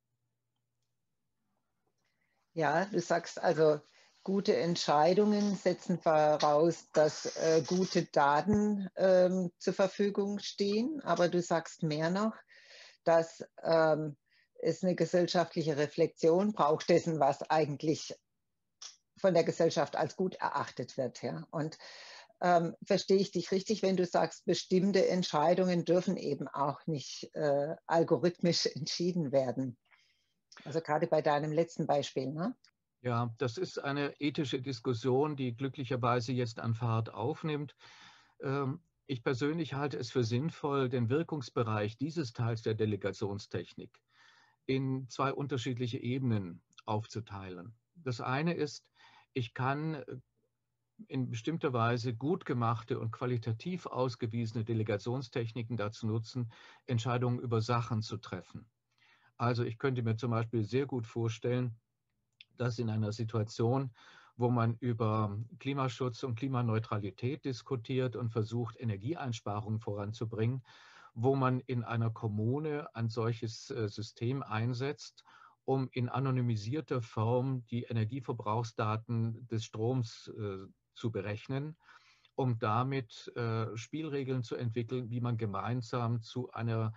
Ja, du sagst also, gute Entscheidungen setzen voraus, dass gute Daten zur Verfügung stehen. Aber du sagst mehr noch, dass es eine gesellschaftliche Reflexion braucht dessen, was eigentlich von der Gesellschaft als gut erachtet wird. Ja? Und verstehe ich dich richtig, wenn du sagst, bestimmte Entscheidungen dürfen eben auch nicht algorithmisch entschieden werden? Also gerade bei deinem letzten Beispiel, ne? Ja, das ist eine ethische Diskussion, die glücklicherweise jetzt an Fahrt aufnimmt. Ich persönlich halte es für sinnvoll, den Wirkungsbereich dieses Teils der Delegationstechnik in zwei unterschiedliche Ebenen aufzuteilen. Das eine ist, ich kann in bestimmter Weise gut gemachte und qualitativ ausgewiesene Delegationstechniken dazu nutzen, Entscheidungen über Sachen zu treffen. Also ich könnte mir zum Beispiel sehr gut vorstellen, dass in einer Situation, wo man über Klimaschutz und Klimaneutralität diskutiert und versucht, Energieeinsparungen voranzubringen, wo man in einer Kommune ein solches System einsetzt, um in anonymisierter Form die Energieverbrauchsdaten des Stroms zu berechnen, um damit Spielregeln zu entwickeln, wie man gemeinsam zu einer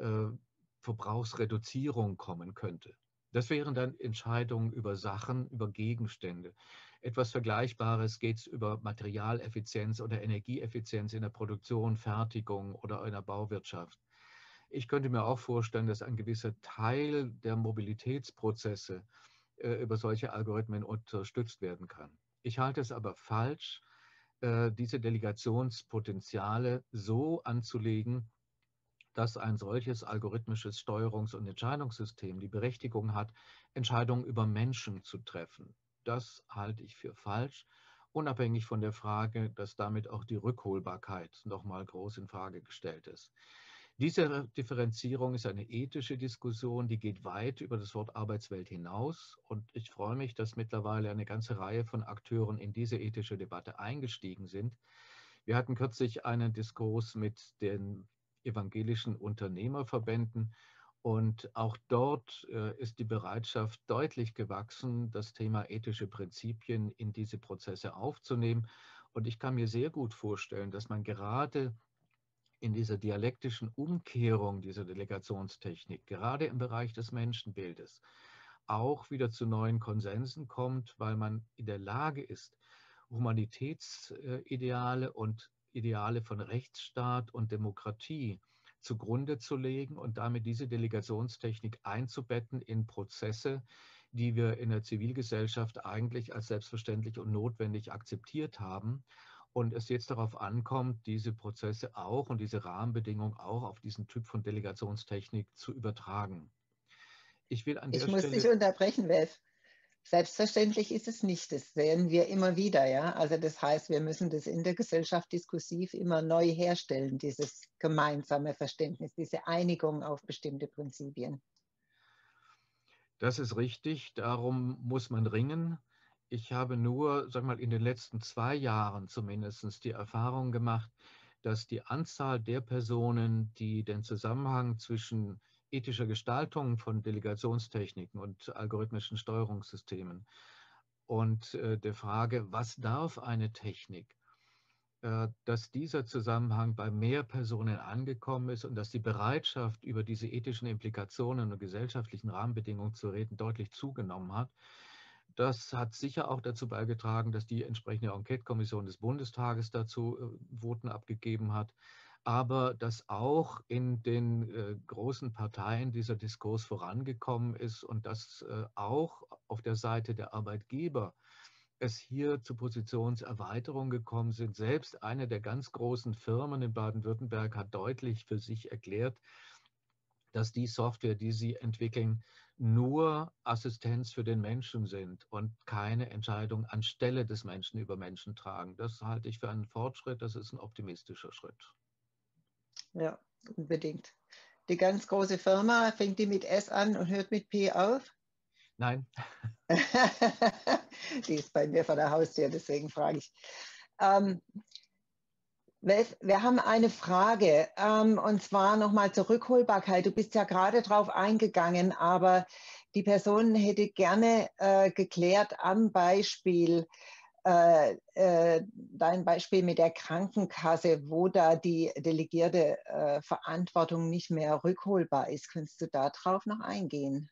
Verbrauchsreduzierung kommen könnte. Das wären dann Entscheidungen über Sachen, über Gegenstände. Etwas Vergleichbares geht es über Materialeffizienz oder Energieeffizienz in der Produktion, Fertigung oder in der Bauwirtschaft. Ich könnte mir auch vorstellen, dass ein gewisser Teil der Mobilitätsprozesse über solche Algorithmen unterstützt werden kann. Ich halte es aber falsch, diese Delegationspotenziale so anzulegen, dass ein solches algorithmisches Steuerungs- und Entscheidungssystem die Berechtigung hat, Entscheidungen über Menschen zu treffen. Das halte ich für falsch, unabhängig von der Frage, dass damit auch die Rückholbarkeit nochmal groß in Frage gestellt ist. Diese Differenzierung ist eine ethische Diskussion, die geht weit über das Wort Arbeitswelt hinaus. Und ich freue mich, dass mittlerweile eine ganze Reihe von Akteuren in diese ethische Debatte eingestiegen sind. Wir hatten kürzlich einen Diskurs mit den evangelischen Unternehmerverbänden und auch dort ist die Bereitschaft deutlich gewachsen, das Thema ethische Prinzipien in diese Prozesse aufzunehmen. Und ich kann mir sehr gut vorstellen, dass man gerade in dieser dialektischen Umkehrung dieser Delegationstechnik, gerade im Bereich des Menschenbildes, auch wieder zu neuen Konsensen kommt, weil man in der Lage ist, Humanitätsideale und Ideale von Rechtsstaat und Demokratie zugrunde zu legen und damit diese Delegationstechnik einzubetten in Prozesse, die wir in der Zivilgesellschaft eigentlich als selbstverständlich und notwendig akzeptiert haben. und es jetzt darauf ankommt, diese Prozesse auch und diese Rahmenbedingungen auch auf diesen Typ von Delegationstechnik zu übertragen. Ich will an Ich der muss dich Stelle... unterbrechen, Welf. Selbstverständlich ist es nicht. Das sehen wir immer wieder, ja. Also das heißt, wir müssen das in der Gesellschaft diskursiv immer neu herstellen, dieses gemeinsame Verständnis, diese Einigung auf bestimmte Prinzipien. Das ist richtig, darum muss man ringen. Ich habe nur, sag mal, in den letzten 2 Jahren zumindest die Erfahrung gemacht, dass die Anzahl der Personen, die den Zusammenhang zwischen ethischer Gestaltung von Delegationstechniken und algorithmischen Steuerungssystemen und der Frage, was darf eine Technik, dass dieser Zusammenhang bei mehr Personen angekommen ist und dass die Bereitschaft, über diese ethischen Implikationen und gesellschaftlichen Rahmenbedingungen zu reden, deutlich zugenommen hat. Das hat sicher auch dazu beigetragen, dass die entsprechende Enquete-Kommission des Bundestages dazu Voten abgegeben hat, aber dass auch in den großen Parteien dieser Diskurs vorangekommen ist und dass auch auf der Seite der Arbeitgeber es hier zu Positionserweiterungen gekommen sind. Selbst eine der ganz großen Firmen in Baden-Württemberg hat deutlich für sich erklärt, dass die Software, die sie entwickeln, nur Assistenz für den Menschen sind und keine Entscheidung anstelle des Menschen über Menschen tragen. Das halte ich für einen Fortschritt, das ist ein optimistischer Schritt. Ja, unbedingt. Die ganz große Firma, fängt die mit S an und hört mit P auf? Nein. Die ist bei mir vor der Haustür, deswegen frage ich. Wir haben eine Frage, und zwar nochmal zur Rückholbarkeit. Du bist ja gerade drauf eingegangen, aber die Person hätte gerne geklärt am Beispiel, dein Beispiel mit der Krankenkasse, wo da die delegierte Verantwortung nicht mehr rückholbar ist. Könntest du darauf noch eingehen?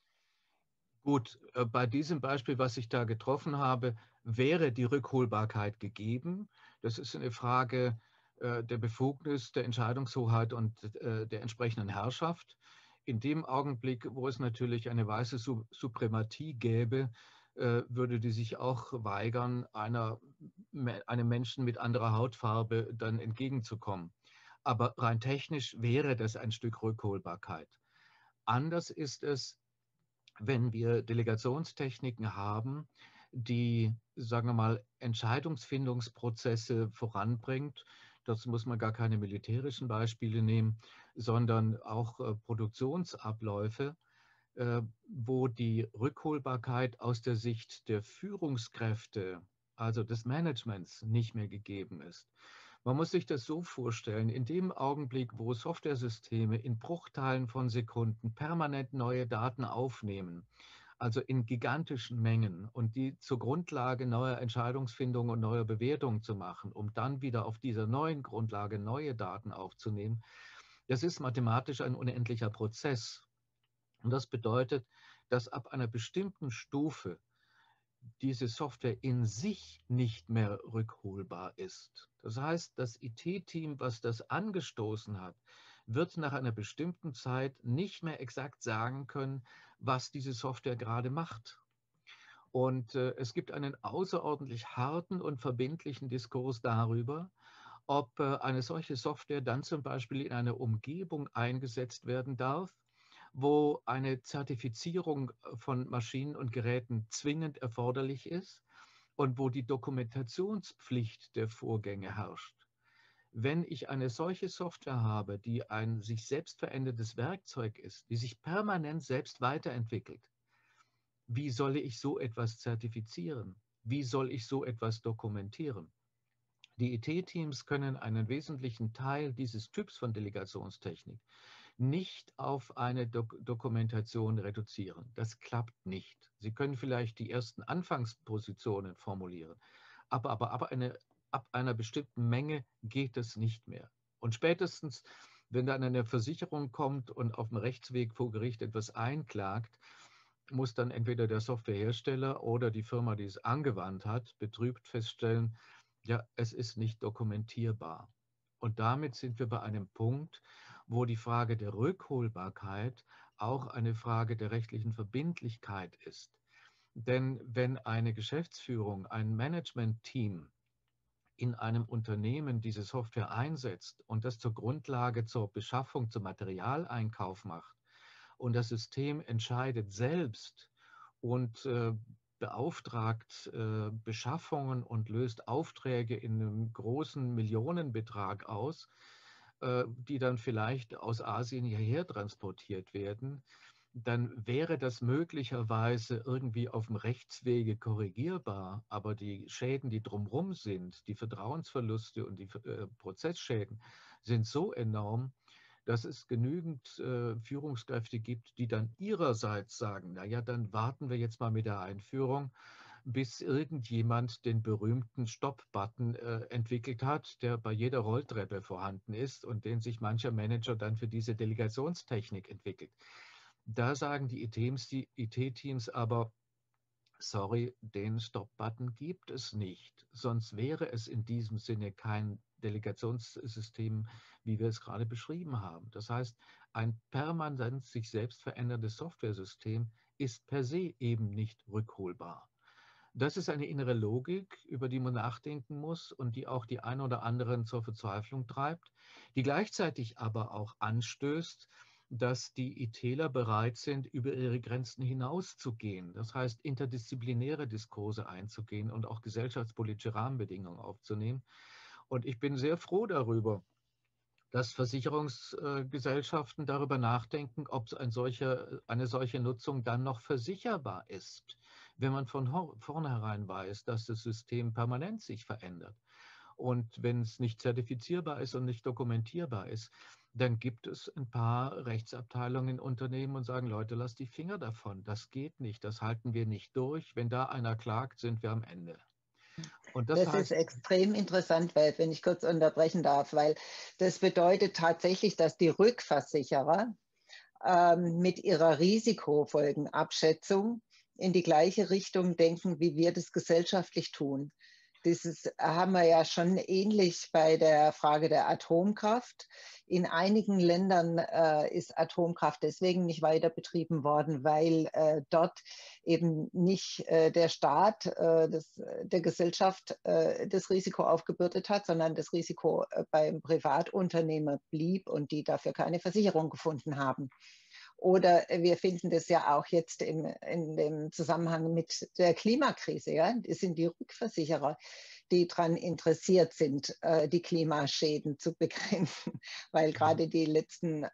Gut, bei diesem Beispiel, was ich da getroffen habe, wäre die Rückholbarkeit gegeben. Das ist eine Frage der Befugnis, der Entscheidungshoheit und der entsprechenden Herrschaft. In dem Augenblick, wo es natürlich eine weiße Suprematie gäbe, würde die sich auch weigern, einem Menschen mit anderer Hautfarbe dann entgegenzukommen. Aber rein technisch wäre das ein Stück Rückholbarkeit. Anders ist es, wenn wir Delegationstechniken haben, die, sagen wir mal, Entscheidungsfindungsprozesse voranbringt. Das muss man gar keine militärischen Beispiele nehmen, sondern auch Produktionsabläufe, wo die Rückholbarkeit aus der Sicht der Führungskräfte, also des Managements, nicht mehr gegeben ist. Man muss sich das so vorstellen, in dem Augenblick, wo Softwaresysteme in Bruchteilen von Sekunden permanent neue Daten aufnehmen, also in gigantischen Mengen und die zur Grundlage neuer Entscheidungsfindung und neuer Bewertung zu machen, um dann wieder auf dieser neuen Grundlage neue Daten aufzunehmen, das ist mathematisch ein unendlicher Prozess. Und das bedeutet, dass ab einer bestimmten Stufe diese Software in sich nicht mehr rückholbar ist. Das heißt, das IT-Team, was das angestoßen hat, wird nach einer bestimmten Zeit nicht mehr exakt sagen können, was diese Software gerade macht. Und es gibt einen außerordentlich harten und verbindlichen Diskurs darüber, ob eine solche Software dann zum Beispiel in einer Umgebung eingesetzt werden darf, wo eine Zertifizierung von Maschinen und Geräten zwingend erforderlich ist und wo die Dokumentationspflicht der Vorgänge herrscht. Wenn ich eine solche Software habe, die ein sich selbst veränderndes Werkzeug ist, die sich permanent selbst weiterentwickelt, wie soll ich so etwas zertifizieren? Wie soll ich so etwas dokumentieren? Die IT-Teams können einen wesentlichen Teil dieses Typs von Delegationstechnik nicht auf eine Dokumentation reduzieren. Das klappt nicht. Sie können vielleicht die ersten Anfangspositionen formulieren, aber ab einer bestimmten Menge geht es nicht mehr. Und spätestens, wenn dann eine Versicherung kommt und auf dem Rechtsweg vor Gericht etwas einklagt, muss dann entweder der Softwarehersteller oder die Firma, die es angewandt hat, betrübt feststellen, ja, es ist nicht dokumentierbar. Und damit sind wir bei einem Punkt, wo die Frage der Rückholbarkeit auch eine Frage der rechtlichen Verbindlichkeit ist. Denn wenn eine Geschäftsführung, ein Management-Team in einem Unternehmen diese Software einsetzt und das zur Grundlage zur Beschaffung, zum Materialeinkauf macht und das System entscheidet selbst und beauftragt Beschaffungen und löst Aufträge in einem großen Millionenbetrag aus, die dann vielleicht aus Asien hierher transportiert werden, dann wäre das möglicherweise irgendwie auf dem Rechtswege korrigierbar, aber die Schäden, die drumherum sind, die Vertrauensverluste und die Prozessschäden sind so enorm, dass es genügend Führungskräfte gibt, die dann ihrerseits sagen, naja, dann warten wir jetzt mal mit der Einführung, bis irgendjemand den berühmten Stopp-Button entwickelt hat, der bei jeder Rolltreppe vorhanden ist und den sich mancher Manager dann für diese Delegationstechnik entwickelt. Da sagen die IT-Teams aber, sorry, den Stop-Button gibt es nicht. Sonst wäre es in diesem Sinne kein Delegationssystem, wie wir es gerade beschrieben haben. Das heißt, ein permanent sich selbst veränderndes Softwaresystem ist per se eben nicht rückholbar. Das ist eine innere Logik, über die man nachdenken muss und die auch die einen oder anderen zur Verzweiflung treibt, die gleichzeitig aber auch anstößt, dass die ITler bereit sind, über ihre Grenzen hinauszugehen. Das heißt, interdisziplinäre Diskurse einzugehen und auch gesellschaftspolitische Rahmenbedingungen aufzunehmen. Und ich bin sehr froh darüber, dass Versicherungsgesellschaften darüber nachdenken, ob eine solche Nutzung dann noch versicherbar ist, wenn man von vornherein weiß, dass das System permanent sich verändert. Und wenn es nicht zertifizierbar ist und nicht dokumentierbar ist, dann gibt es ein paar Rechtsabteilungen in Unternehmen und sagen, Leute, lasst die Finger davon. Das geht nicht, das halten wir nicht durch. Wenn da einer klagt, sind wir am Ende. Und das Das ist heißt, extrem interessant, wenn ich kurz unterbrechen darf, weil das bedeutet tatsächlich, dass die Rückversicherer mit ihrer Risikofolgenabschätzung in die gleiche Richtung denken, wie wir das gesellschaftlich tun. Dieses haben wir ja schon ähnlich bei der Frage der Atomkraft. In einigen Ländern ist Atomkraft deswegen nicht weiter betrieben worden, weil dort eben nicht der Staat der Gesellschaft das Risiko aufgebürdet hat, sondern das Risiko beim Privatunternehmer blieb und die dafür keine Versicherung gefunden haben. Oder wir finden das ja auch jetzt in dem Zusammenhang mit der Klimakrise. Ja? Es sind die Rückversicherer, die daran interessiert sind, die Klimaschäden zu begrenzen, weil gerade die letzten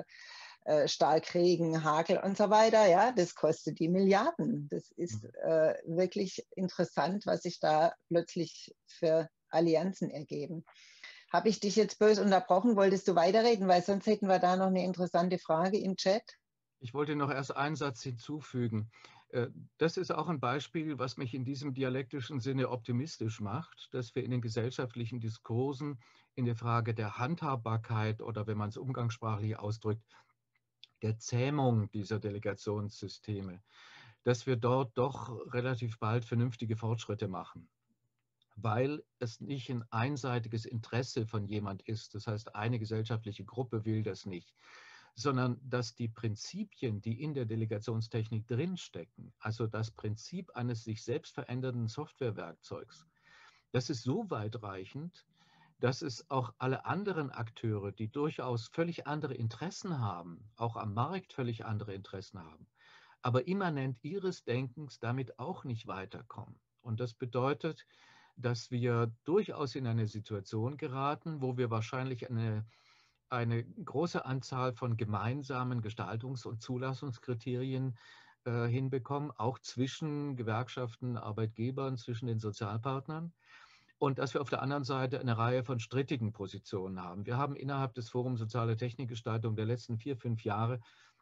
Starkregen, Hagel und so weiter, ja, das kostet die Milliarden. Das ist wirklich interessant, was sich da plötzlich für Allianzen ergeben. Habe ich dich jetzt böse unterbrochen? Wolltest du weiterreden? Weil sonst hätten wir da noch eine interessante Frage im Chat. Ich wollte noch erst einen Satz hinzufügen. Das ist auch ein Beispiel, was mich in diesem dialektischen Sinne optimistisch macht, dass wir in den gesellschaftlichen Diskursen in der Frage der Handhabbarkeit oder, wenn man es umgangssprachlich ausdrückt, der Zähmung dieser Delegationssysteme, dass wir dort doch relativ bald vernünftige Fortschritte machen, weil es nicht ein einseitiges Interesse von jemand ist. Das heißt, eine gesellschaftliche Gruppe will das nicht, sondern dass die Prinzipien, die in der Delegationstechnik drinstecken, also das Prinzip eines sich selbst verändernden Softwarewerkzeugs, das ist so weitreichend, dass es auch alle anderen Akteure, die durchaus völlig andere Interessen haben, auch am Markt völlig andere Interessen haben, aber immanent ihres Denkens damit auch nicht weiterkommen. Und das bedeutet, dass wir durchaus in eine Situation geraten, wo wir wahrscheinlich eine große Anzahl von gemeinsamen Gestaltungs- und Zulassungskriterien hinbekommen, auch zwischen Gewerkschaften, Arbeitgebern, zwischen den Sozialpartnern. Und dass wir auf der anderen Seite eine Reihe von strittigen Positionen haben. Wir haben innerhalb des Forums Soziale Technikgestaltung der letzten 4, 5 Jahre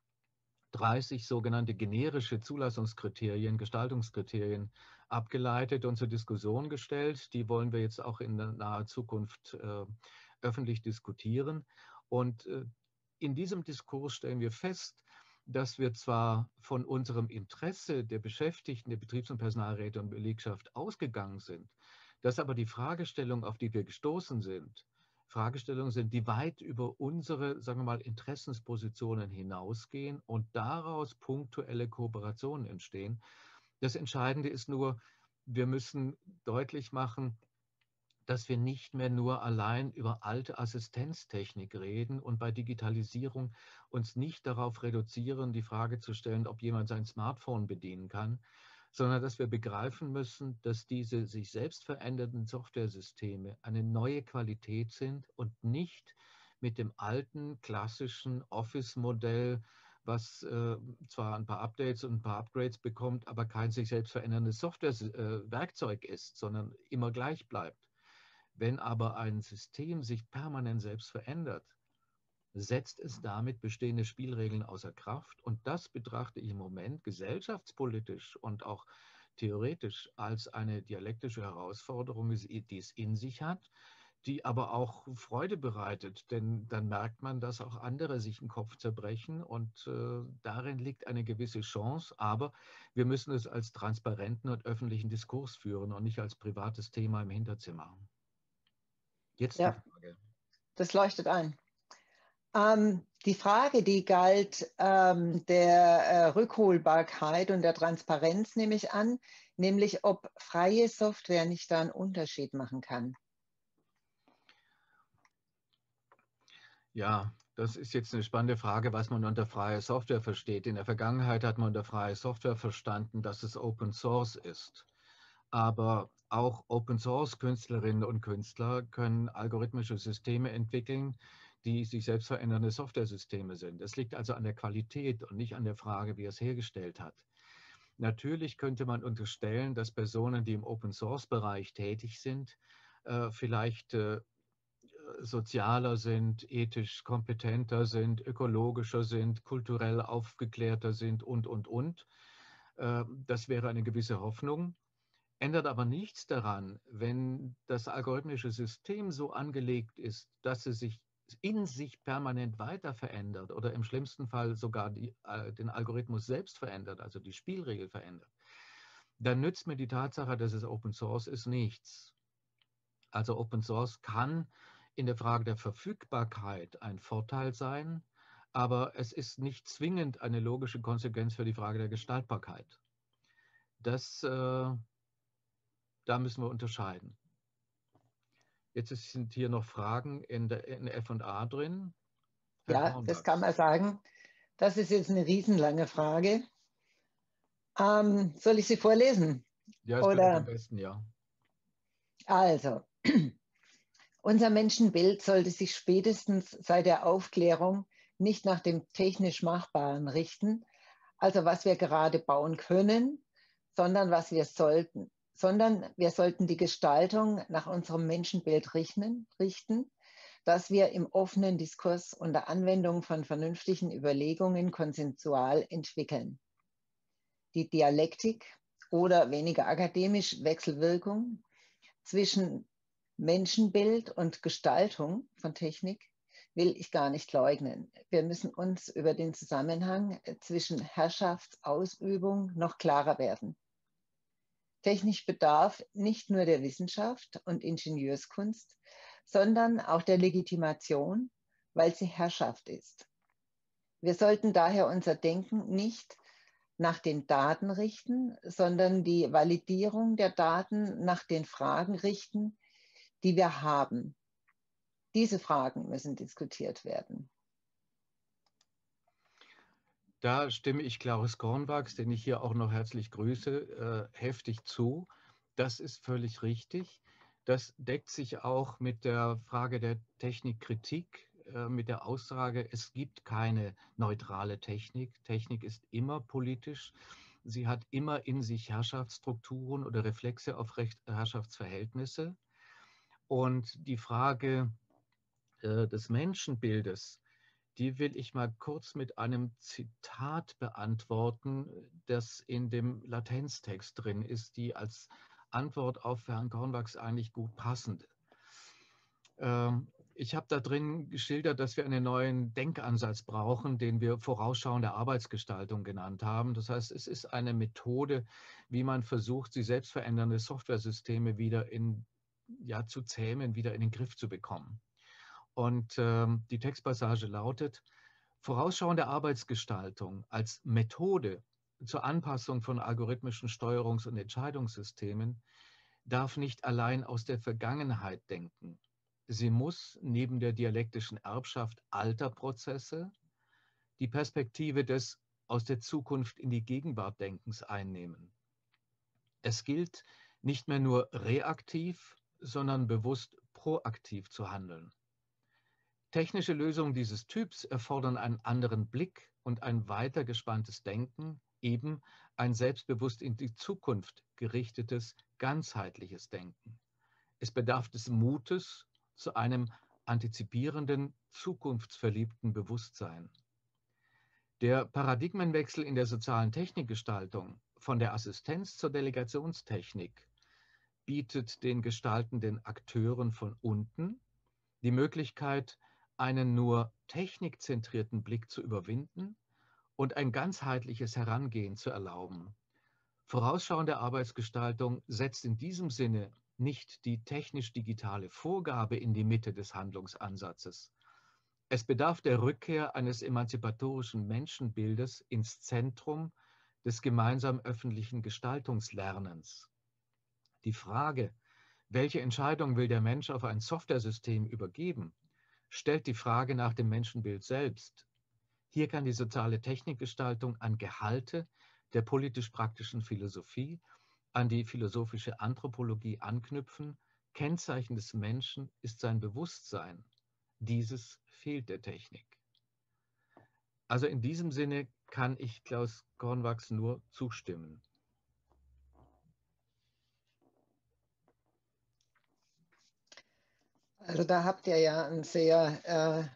30 sogenannte generische Zulassungskriterien, Gestaltungskriterien abgeleitet und zur Diskussion gestellt. Die wollen wir jetzt auch in naher Zukunft öffentlich diskutieren. Und in diesem Diskurs stellen wir fest, dass wir zwar von unserem Interesse der Beschäftigten, der Betriebs- und Personalräte und Belegschaft ausgegangen sind, dass aber die Fragestellungen, auf die wir gestoßen sind, Fragestellungen sind, die weit über unsere, sagen wir mal, Interessenspositionen hinausgehen und daraus punktuelle Kooperationen entstehen. Das Entscheidende ist nur, wir müssen deutlich machen, dass wir nicht mehr nur allein über alte Assistenztechnik reden und bei Digitalisierung uns nicht darauf reduzieren, die Frage zu stellen, ob jemand sein Smartphone bedienen kann, sondern dass wir begreifen müssen, dass diese sich selbst verändernden Softwaresysteme eine neue Qualität sind und nicht mit dem alten klassischen Office-Modell, was zwar ein paar Updates und ein paar Upgrades bekommt, aber kein sich selbst veränderndes Software-Werkzeug ist, sondern immer gleich bleibt. Wenn aber ein System sich permanent selbst verändert, setzt es damit bestehende Spielregeln außer Kraft. Und das betrachte ich im Moment gesellschaftspolitisch und auch theoretisch als eine dialektische Herausforderung, die es in sich hat, die aber auch Freude bereitet. Denn dann merkt man, dass auch andere sich den Kopf zerbrechen und darin liegt eine gewisse Chance. Aber wir müssen es als transparenten und öffentlichen Diskurs führen und nicht als privates Thema im Hinterzimmer. Jetzt die Ja, Frage. das leuchtet ein. Die Frage, die galt der Rückholbarkeit und der Transparenz, nehme ich an, nämlich ob freie Software nicht da einen Unterschied machen kann. Ja, das ist jetzt eine spannende Frage, was man unter freie Software versteht. In der Vergangenheit hat man unter freie Software verstanden, dass es Open Source ist. Aber auch Open Source Künstlerinnen und Künstler können algorithmische Systeme entwickeln, die sich selbst verändernde Softwaresysteme sind. Es liegt also an der Qualität und nicht an der Frage, wie er es hergestellt hat. Natürlich könnte man unterstellen, dass Personen, die im Open Source Bereich tätig sind, vielleicht sozialer sind, ethisch kompetenter sind, ökologischer sind, kulturell aufgeklärter sind und. Das wäre eine gewisse Hoffnung. Ändert aber nichts daran, wenn das algorithmische System so angelegt ist, dass es sich in sich permanent weiter verändert oder im schlimmsten Fall sogar den Algorithmus selbst verändert, also die Spielregel verändert, dann nützt mir die Tatsache, dass es Open Source ist, nichts. Also Open Source kann in der Frage der Verfügbarkeit ein Vorteil sein, aber es ist nicht zwingend eine logische Konsequenz für die Frage der Gestaltbarkeit. Da müssen wir unterscheiden. Jetzt sind hier noch Fragen in F&A drin. Herr Ja, das kann Kornwachs. man sagen. Das ist jetzt eine riesenlange Frage. Soll ich sie vorlesen? Ja, ist vielleicht am Oder besten, ja. also, unser Menschenbild sollte sich spätestens seit der Aufklärung nicht nach dem technisch Machbaren richten, also was wir gerade bauen können, sondern was wir sollten. Sondern wir sollten die Gestaltung nach unserem Menschenbild richten, das wir im offenen Diskurs unter Anwendung von vernünftigen Überlegungen konsensual entwickeln. Die Dialektik oder weniger akademisch Wechselwirkung zwischen Menschenbild und Gestaltung von Technik will ich gar nicht leugnen. Wir müssen uns über den Zusammenhang zwischen Herrschaftsausübung noch klarer werden. Technik bedarf nicht nur der Wissenschaft und Ingenieurskunst, sondern auch der Legitimation, weil sie Herrschaft ist. Wir sollten daher unser Denken nicht nach den Daten richten, sondern die Validierung der Daten nach den Fragen richten, die wir haben. Diese Fragen müssen diskutiert werden. Da stimme ich Klaus Kornwachs, den ich hier auch noch herzlich grüße, heftig zu. Das ist völlig richtig. Das deckt sich auch mit der Frage der Technikkritik, mit der Aussage, es gibt keine neutrale Technik. Technik ist immer politisch. Sie hat immer in sich Herrschaftsstrukturen oder Reflexe auf Herrschaftsverhältnisse. Und die Frage des Menschenbildes, die will ich mal kurz mit einem Zitat beantworten, das in dem Latenztext drin ist, die als Antwort auf Herrn Kornwachs eigentlich gut passend. Ich habe da drin geschildert, dass wir einen neuen Denkansatz brauchen, den wir vorausschauende Arbeitsgestaltung genannt haben. Das heißt, es ist eine Methode, wie man versucht, sich selbst verändernde Softwaresysteme wieder zu zähmen, wieder in den Griff zu bekommen. Und die Textpassage lautet: Vorausschauende Arbeitsgestaltung als Methode zur Anpassung von algorithmischen Steuerungs- und Entscheidungssystemen darf nicht allein aus der Vergangenheit denken. Sie muss neben der dialektischen Erbschaft alter Prozesse die Perspektive des aus der Zukunft in die Gegenwart Denkens einnehmen. Es gilt, nicht mehr nur reaktiv, sondern bewusst proaktiv zu handeln. Technische Lösungen dieses Typs erfordern einen anderen Blick und ein weiter gespanntes Denken, eben ein selbstbewusst in die Zukunft gerichtetes, ganzheitliches Denken. Es bedarf des Mutes zu einem antizipierenden, zukunftsverliebten Bewusstsein. Der Paradigmenwechsel in der sozialen Technikgestaltung von der Assistenz zur Delegationstechnik bietet den gestaltenden Akteuren von unten die Möglichkeit, einen nur technikzentrierten Blick zu überwinden und ein ganzheitliches Herangehen zu erlauben. Vorausschauende Arbeitsgestaltung setzt in diesem Sinne nicht die technisch-digitale Vorgabe in die Mitte des Handlungsansatzes. Es bedarf der Rückkehr eines emanzipatorischen Menschenbildes ins Zentrum des gemeinsam öffentlichen Gestaltungslernens. Die Frage, welche Entscheidung will der Mensch auf ein Softwaresystem übergeben, stellt die Frage nach dem Menschenbild selbst. Hier kann die soziale Technikgestaltung an Gehalte der politisch-praktischen Philosophie, an die philosophische Anthropologie anknüpfen. Kennzeichen des Menschen ist sein Bewusstsein. Dieses fehlt der Technik. Also in diesem Sinne kann ich Klaus Cornwachs nur zustimmen. Also da habt ihr ja ein sehr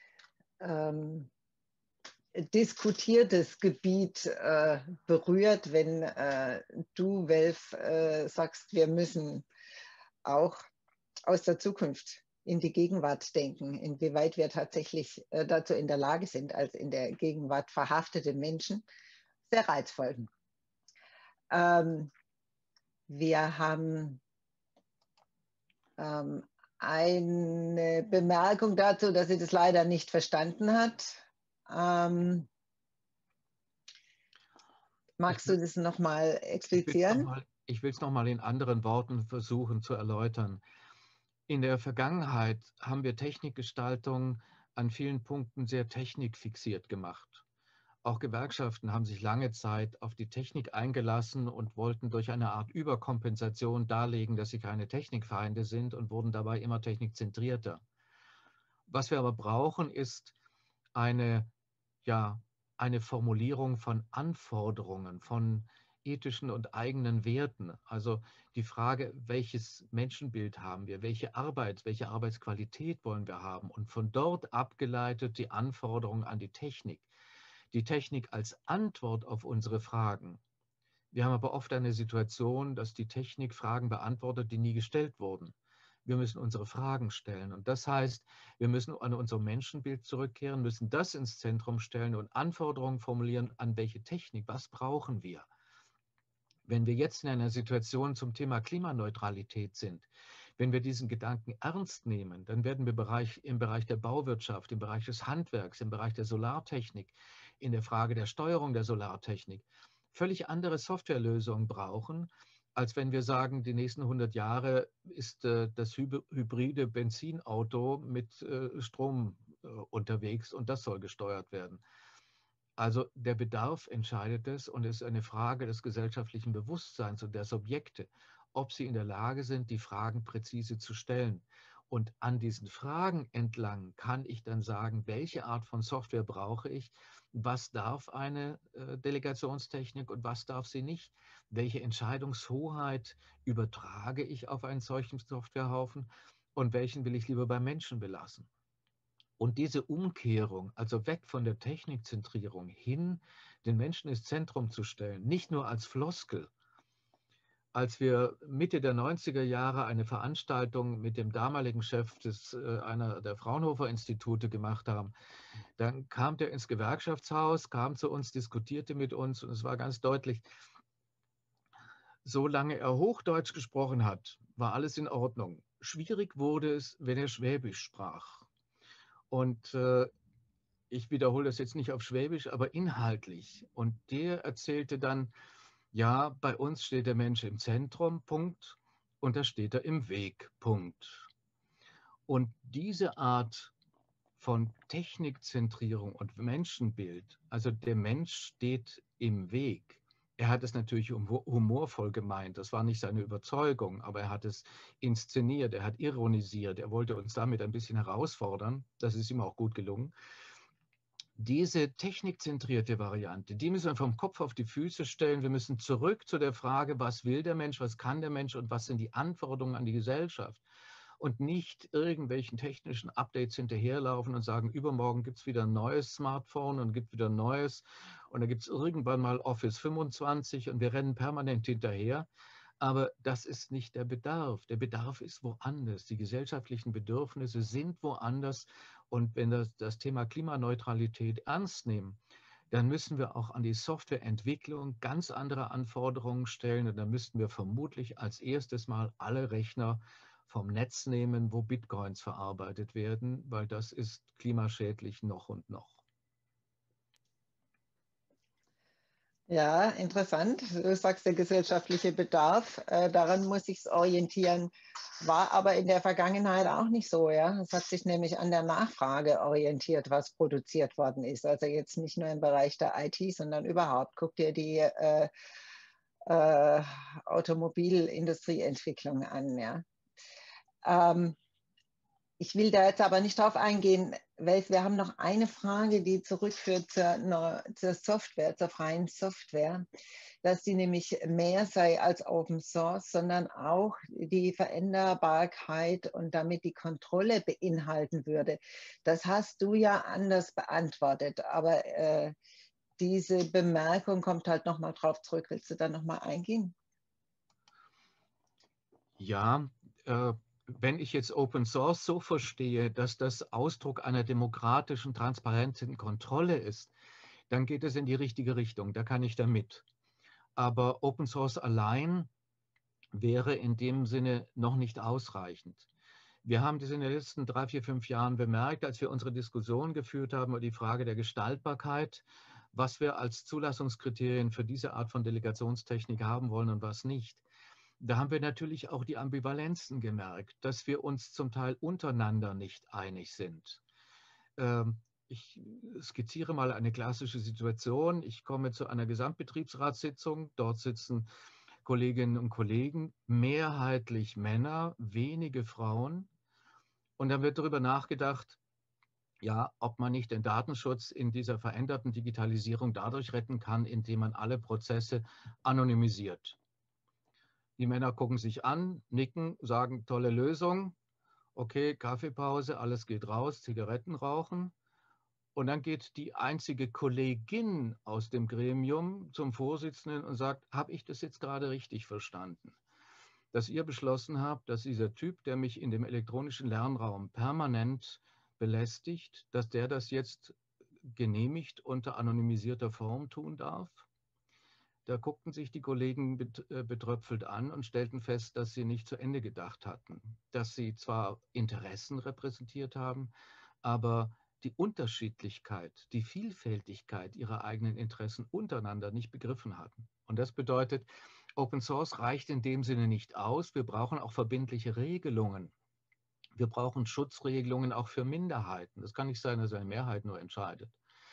diskutiertes Gebiet berührt, wenn du, Welf, sagst, wir müssen auch aus der Zukunft in die Gegenwart denken, inwieweit wir tatsächlich dazu in der Lage sind, als in der Gegenwart verhaftete Menschen. Sehr reizvoll. Wir haben eine Bemerkung dazu, dass sie das leider nicht verstanden hat. Magst du das nochmal explizieren? Ich will es nochmal in anderen Worten versuchen zu erläutern. In der Vergangenheit haben wir Technikgestaltung an vielen Punkten sehr technikfixiert gemacht. Auch Gewerkschaften haben sich lange Zeit auf die Technik eingelassen und wollten durch eine Art Überkompensation darlegen, dass sie keine Technikfeinde sind und wurden dabei immer technikzentrierter. Was wir aber brauchen, ist eine Formulierung von Anforderungen, von ethischen und eigenen Werten. Also die Frage, welches Menschenbild haben wir, welche Arbeitsqualität wollen wir haben und von dort abgeleitet die Anforderungen an die Technik. Die Technik als Antwort auf unsere Fragen. Wir haben aber oft eine Situation, dass die Technik Fragen beantwortet, die nie gestellt wurden. Wir müssen unsere Fragen stellen. Und das heißt, wir müssen an unser Menschenbild zurückkehren, müssen das ins Zentrum stellen und Anforderungen formulieren, an welche Technik, was brauchen wir. Wenn wir jetzt in einer Situation zum Thema Klimaneutralität sind, wenn wir diesen Gedanken ernst nehmen, dann werden wir im Bereich der Bauwirtschaft, im Bereich des Handwerks, im Bereich der Solartechnik, in der Frage der Steuerung der Solartechnik völlig andere Softwarelösungen brauchen, als wenn wir sagen, die nächsten 100 Jahre ist das hybride Benzinauto mit Strom unterwegs und das soll gesteuert werden. Also der Bedarf entscheidet es und es ist eine Frage des gesellschaftlichen Bewusstseins und der Subjekte, ob sie in der Lage sind, die Fragen präzise zu stellen. Und an diesen Fragen entlang kann ich dann sagen, welche Art von Software brauche ich, was darf eine Delegationstechnik und was darf sie nicht, welche Entscheidungshoheit übertrage ich auf einen solchen Softwarehaufen und welchen will ich lieber beim Menschen belassen. Und diese Umkehrung, also weg von der Technikzentrierung hin, den Menschen ins Zentrum zu stellen, nicht nur als Floskel. Als wir Mitte der 90er Jahre eine Veranstaltung mit dem damaligen Chef einer der Fraunhofer-Institute gemacht haben, dann kam der ins Gewerkschaftshaus, kam zu uns, diskutierte mit uns und es war ganz deutlich, solange er Hochdeutsch gesprochen hat, war alles in Ordnung. Schwierig wurde es, wenn er Schwäbisch sprach. Und ich wiederhole das jetzt nicht auf Schwäbisch, aber inhaltlich. Und der erzählte dann, ja, bei uns steht der Mensch im Zentrum, Punkt. und da steht er im Weg. Punkt. Und diese Art von Technikzentrierung und Menschenbild, also der Mensch steht im Weg. Er hat es natürlich humorvoll gemeint, das war nicht seine Überzeugung, aber er hat es inszeniert, er hat ironisiert, er wollte uns damit ein bisschen herausfordern, das ist ihm auch gut gelungen. Diese technikzentrierte Variante, die müssen wir vom Kopf auf die Füße stellen. Wir müssen zurück zu der Frage, was will der Mensch, was kann der Mensch und was sind die Anforderungen an die Gesellschaft. Und nicht irgendwelchen technischen Updates hinterherlaufen und sagen, übermorgen gibt es wieder ein neues Smartphone und gibt wieder ein neues und dann gibt es irgendwann mal Office 25 und wir rennen permanent hinterher. Aber das ist nicht der Bedarf. Der Bedarf ist woanders. Die gesellschaftlichen Bedürfnisse sind woanders. Und wenn wir das Thema Klimaneutralität ernst nehmen, dann müssen wir auch an die Softwareentwicklung ganz andere Anforderungen stellen. Und dann müssten wir vermutlich als erstes mal alle Rechner vom Netz nehmen, wo Bitcoins verarbeitet werden, weil das ist klimaschädlich noch und noch. Ja, interessant. Du sagst, der gesellschaftliche Bedarf, daran muss ich es orientieren, war aber in der Vergangenheit auch nicht so. Ja? Es hat sich nämlich an der Nachfrage orientiert, was produziert worden ist. Also jetzt nicht nur im Bereich der IT, sondern überhaupt. Guck dir die Automobilindustrieentwicklung an. Ja? Ich will da jetzt aber nicht drauf eingehen, weil wir haben noch eine Frage, die zurückführt zur Software, zur freien Software, dass die nämlich mehr sei als Open Source, sondern auch die Veränderbarkeit und damit die Kontrolle beinhalten würde. Das hast du ja anders beantwortet, aber diese Bemerkung kommt halt nochmal drauf zurück. Willst du da nochmal eingehen? Ja, wenn ich jetzt Open Source so verstehe, dass das Ausdruck einer demokratischen, transparenten Kontrolle ist, dann geht es in die richtige Richtung. Da kann ich da mit. Aber Open Source allein wäre in dem Sinne noch nicht ausreichend. Wir haben das in den letzten 3, 4, 5 Jahren bemerkt, als wir unsere Diskussion geführt haben über die Frage der Gestaltbarkeit, was wir als Zulassungskriterien für diese Art von Delegationstechnik haben wollen und was nicht. Da haben wir natürlich auch die Ambivalenzen gemerkt, dass wir uns zum Teil untereinander nicht einig sind. Ich skizziere mal eine klassische Situation. Ich komme zu einer Gesamtbetriebsratssitzung. Dort sitzen Kolleginnen und Kollegen, mehrheitlich Männer, wenige Frauen. Und dann wird darüber nachgedacht, ja, ob man nicht den Datenschutz in dieser veränderten Digitalisierung dadurch retten kann, indem man alle Prozesse anonymisiert. Die Männer gucken sich an, nicken, sagen, tolle Lösung. Okay, Kaffeepause, alles geht raus, Zigaretten rauchen. Und dann geht die einzige Kollegin aus dem Gremium zum Vorsitzenden und sagt, habe ich das jetzt gerade richtig verstanden? Dass ihr beschlossen habt, dass dieser Typ, der mich in dem elektronischen Lernraum permanent belästigt, dass der das jetzt genehmigt unter anonymisierter Form tun darf? Da guckten sich die Kollegen betröpfelt an und stellten fest, dass sie nicht zu Ende gedacht hatten. Dass sie zwar Interessen repräsentiert haben, aber die Unterschiedlichkeit, die Vielfältigkeit ihrer eigenen Interessen untereinander nicht begriffen hatten. Und das bedeutet, Open Source reicht in dem Sinne nicht aus. Wir brauchen auch verbindliche Regelungen. Wir brauchen Schutzregelungen auch für Minderheiten. Das kann nicht sein, dass eine Mehrheit nur entscheidet.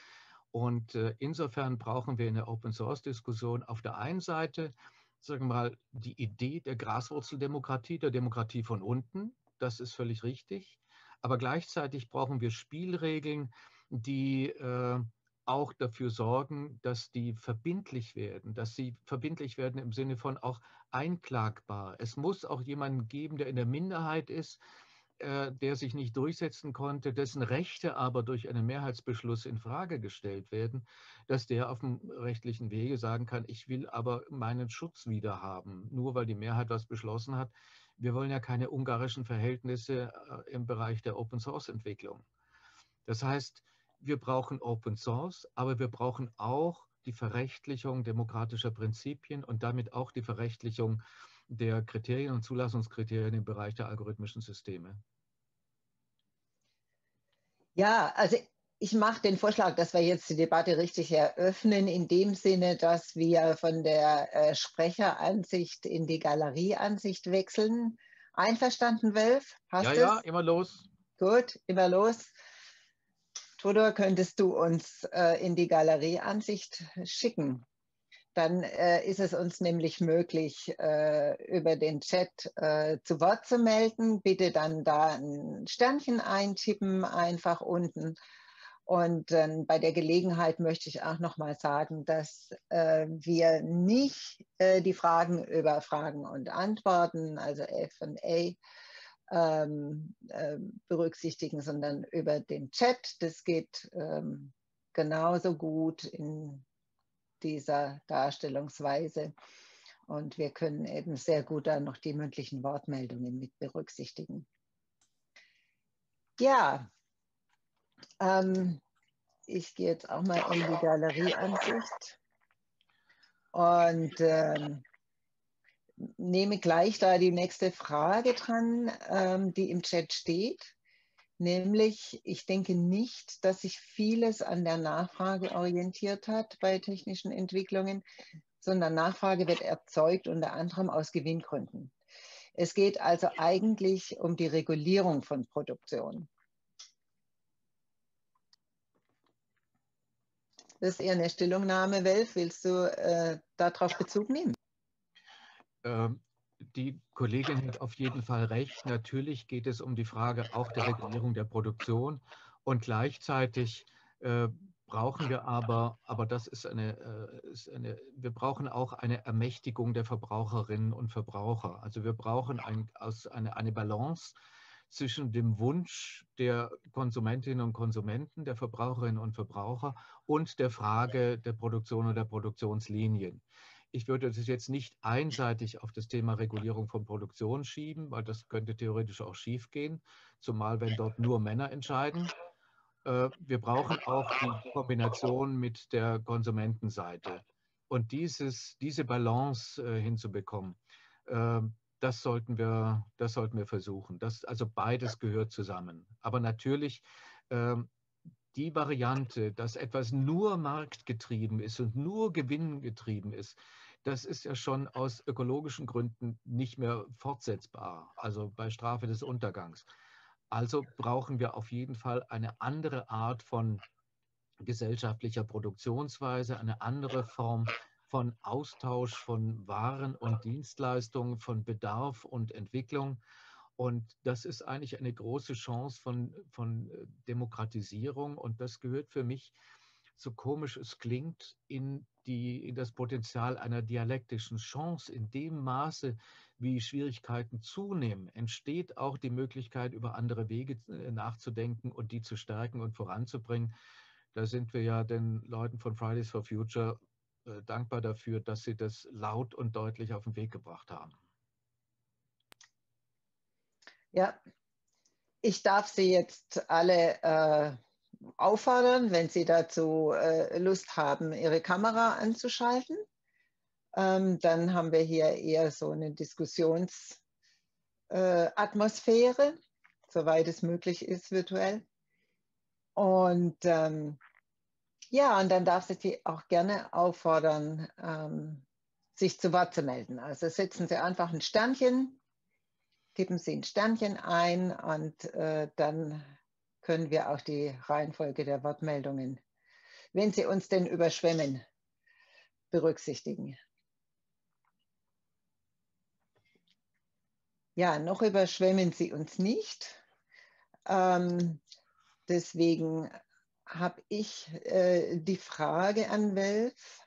Und insofern brauchen wir in der Open-Source-Diskussion auf der einen Seite, sagen wir mal, die Idee der Graswurzeldemokratie, der Demokratie von unten. Das ist völlig richtig. Aber gleichzeitig brauchen wir Spielregeln, die auch dafür sorgen, dass die verbindlich werden, dass sie verbindlich werden im Sinne von auch einklagbar. Es muss auch jemanden geben, der in der Minderheit ist, der sich nicht durchsetzen konnte, dessen Rechte aber durch einen Mehrheitsbeschluss in Frage gestellt werden, dass der auf dem rechtlichen Wege sagen kann, ich will aber meinen Schutz wieder haben, nur weil die Mehrheit was beschlossen hat. Wir wollen ja keine ungarischen Verhältnisse im Bereich der Open-Source-Entwicklung. Das heißt, wir brauchen Open Source, aber wir brauchen auch die Verrechtlichung demokratischer Prinzipien und damit auch die Verrechtlichung der Kriterien und Zulassungskriterien im Bereich der algorithmischen Systeme. Ja, also Ich mache den Vorschlag, dass wir jetzt die Debatte richtig eröffnen, in dem Sinne, dass wir von der Sprecheransicht in die Galerieansicht wechseln. Einverstanden, Welf? Ja, Passt es? ja, immer los. Gut, immer los. Tudor, könntest du uns in die Galerieansicht schicken? Dann ist es uns nämlich möglich, über den Chat zu Wort zu melden. Bitte dann da ein Sternchen eintippen, einfach unten. Und bei der Gelegenheit möchte ich auch noch mal sagen, dass wir nicht die Fragen über Fragen und Antworten, also F&A, berücksichtigen, sondern über den Chat. Das geht genauso gut in dieser Darstellungsweise. Und wir können eben sehr gut dann noch die mündlichen Wortmeldungen mit berücksichtigen. Ja, ich gehe jetzt auch mal in die Galerieansicht und nehme gleich da die nächste Frage dran, die im Chat steht. Nämlich, ich denke nicht, dass sich vieles an der Nachfrage orientiert hat bei technischen Entwicklungen, sondern Nachfrage wird erzeugt unter anderem aus Gewinngründen. Es geht also eigentlich um die Regulierung von Produktion. Das ist eher eine Stellungnahme, Welf. Willst du darauf Bezug nehmen? Die Kollegin hat auf jeden Fall recht. Natürlich geht es um die Frage auch der Regulierung der Produktion. Und gleichzeitig brauchen wir aber das ist wir brauchen auch eine Ermächtigung der Verbraucherinnen und Verbraucher. Also wir brauchen eine Balance zwischen dem Wunsch der Konsumentinnen und Konsumenten, der Verbraucherinnen und Verbraucher und der Frage der Produktion oder der Produktionslinien. Ich würde das jetzt nicht einseitig auf das Thema Regulierung von Produktion schieben, weil das könnte theoretisch auch schiefgehen, zumal wenn dort nur Männer entscheiden. Wir brauchen auch die Kombination mit der Konsumentenseite. Und diese Balance hinzubekommen, das sollten wir versuchen. Also beides gehört zusammen. Aber natürlich die Variante, dass etwas nur marktgetrieben ist und nur gewinngetrieben ist, das ist ja schon aus ökologischen Gründen nicht mehr fortsetzbar, also bei Strafe des Untergangs. Also brauchen wir auf jeden Fall eine andere Art von gesellschaftlicher Produktionsweise, eine andere Form von Austausch von Waren und Dienstleistungen, von Bedarf und Entwicklung. Und das ist eigentlich eine große Chance von Demokratisierung. Und das gehört für mich, so komisch es klingt, in das Potenzial einer dialektischen Chance. In dem Maße, wie Schwierigkeiten zunehmen, entsteht auch die Möglichkeit, über andere Wege nachzudenken und die zu stärken und voranzubringen. Da sind wir ja den Leuten von Fridays for Future dankbar dafür, dass sie das laut und deutlich auf den Weg gebracht haben. Ja, ich darf Sie jetzt alle auffordern, wenn Sie dazu Lust haben, Ihre Kamera anzuschalten. Dann haben wir hier eher so eine Diskussionsatmosphäre, soweit es möglich ist, virtuell. Und ja, und dann darf ich Sie auch gerne auffordern, sich zu Wort zu melden. Also setzen Sie einfach ein Sternchen, tippen Sie ein Sternchen ein und dann können wir auch die Reihenfolge der Wortmeldungen, wenn Sie uns denn überschwemmen, berücksichtigen. Ja, noch überschwemmen Sie uns nicht. Deswegen habe ich die Frage an Welf.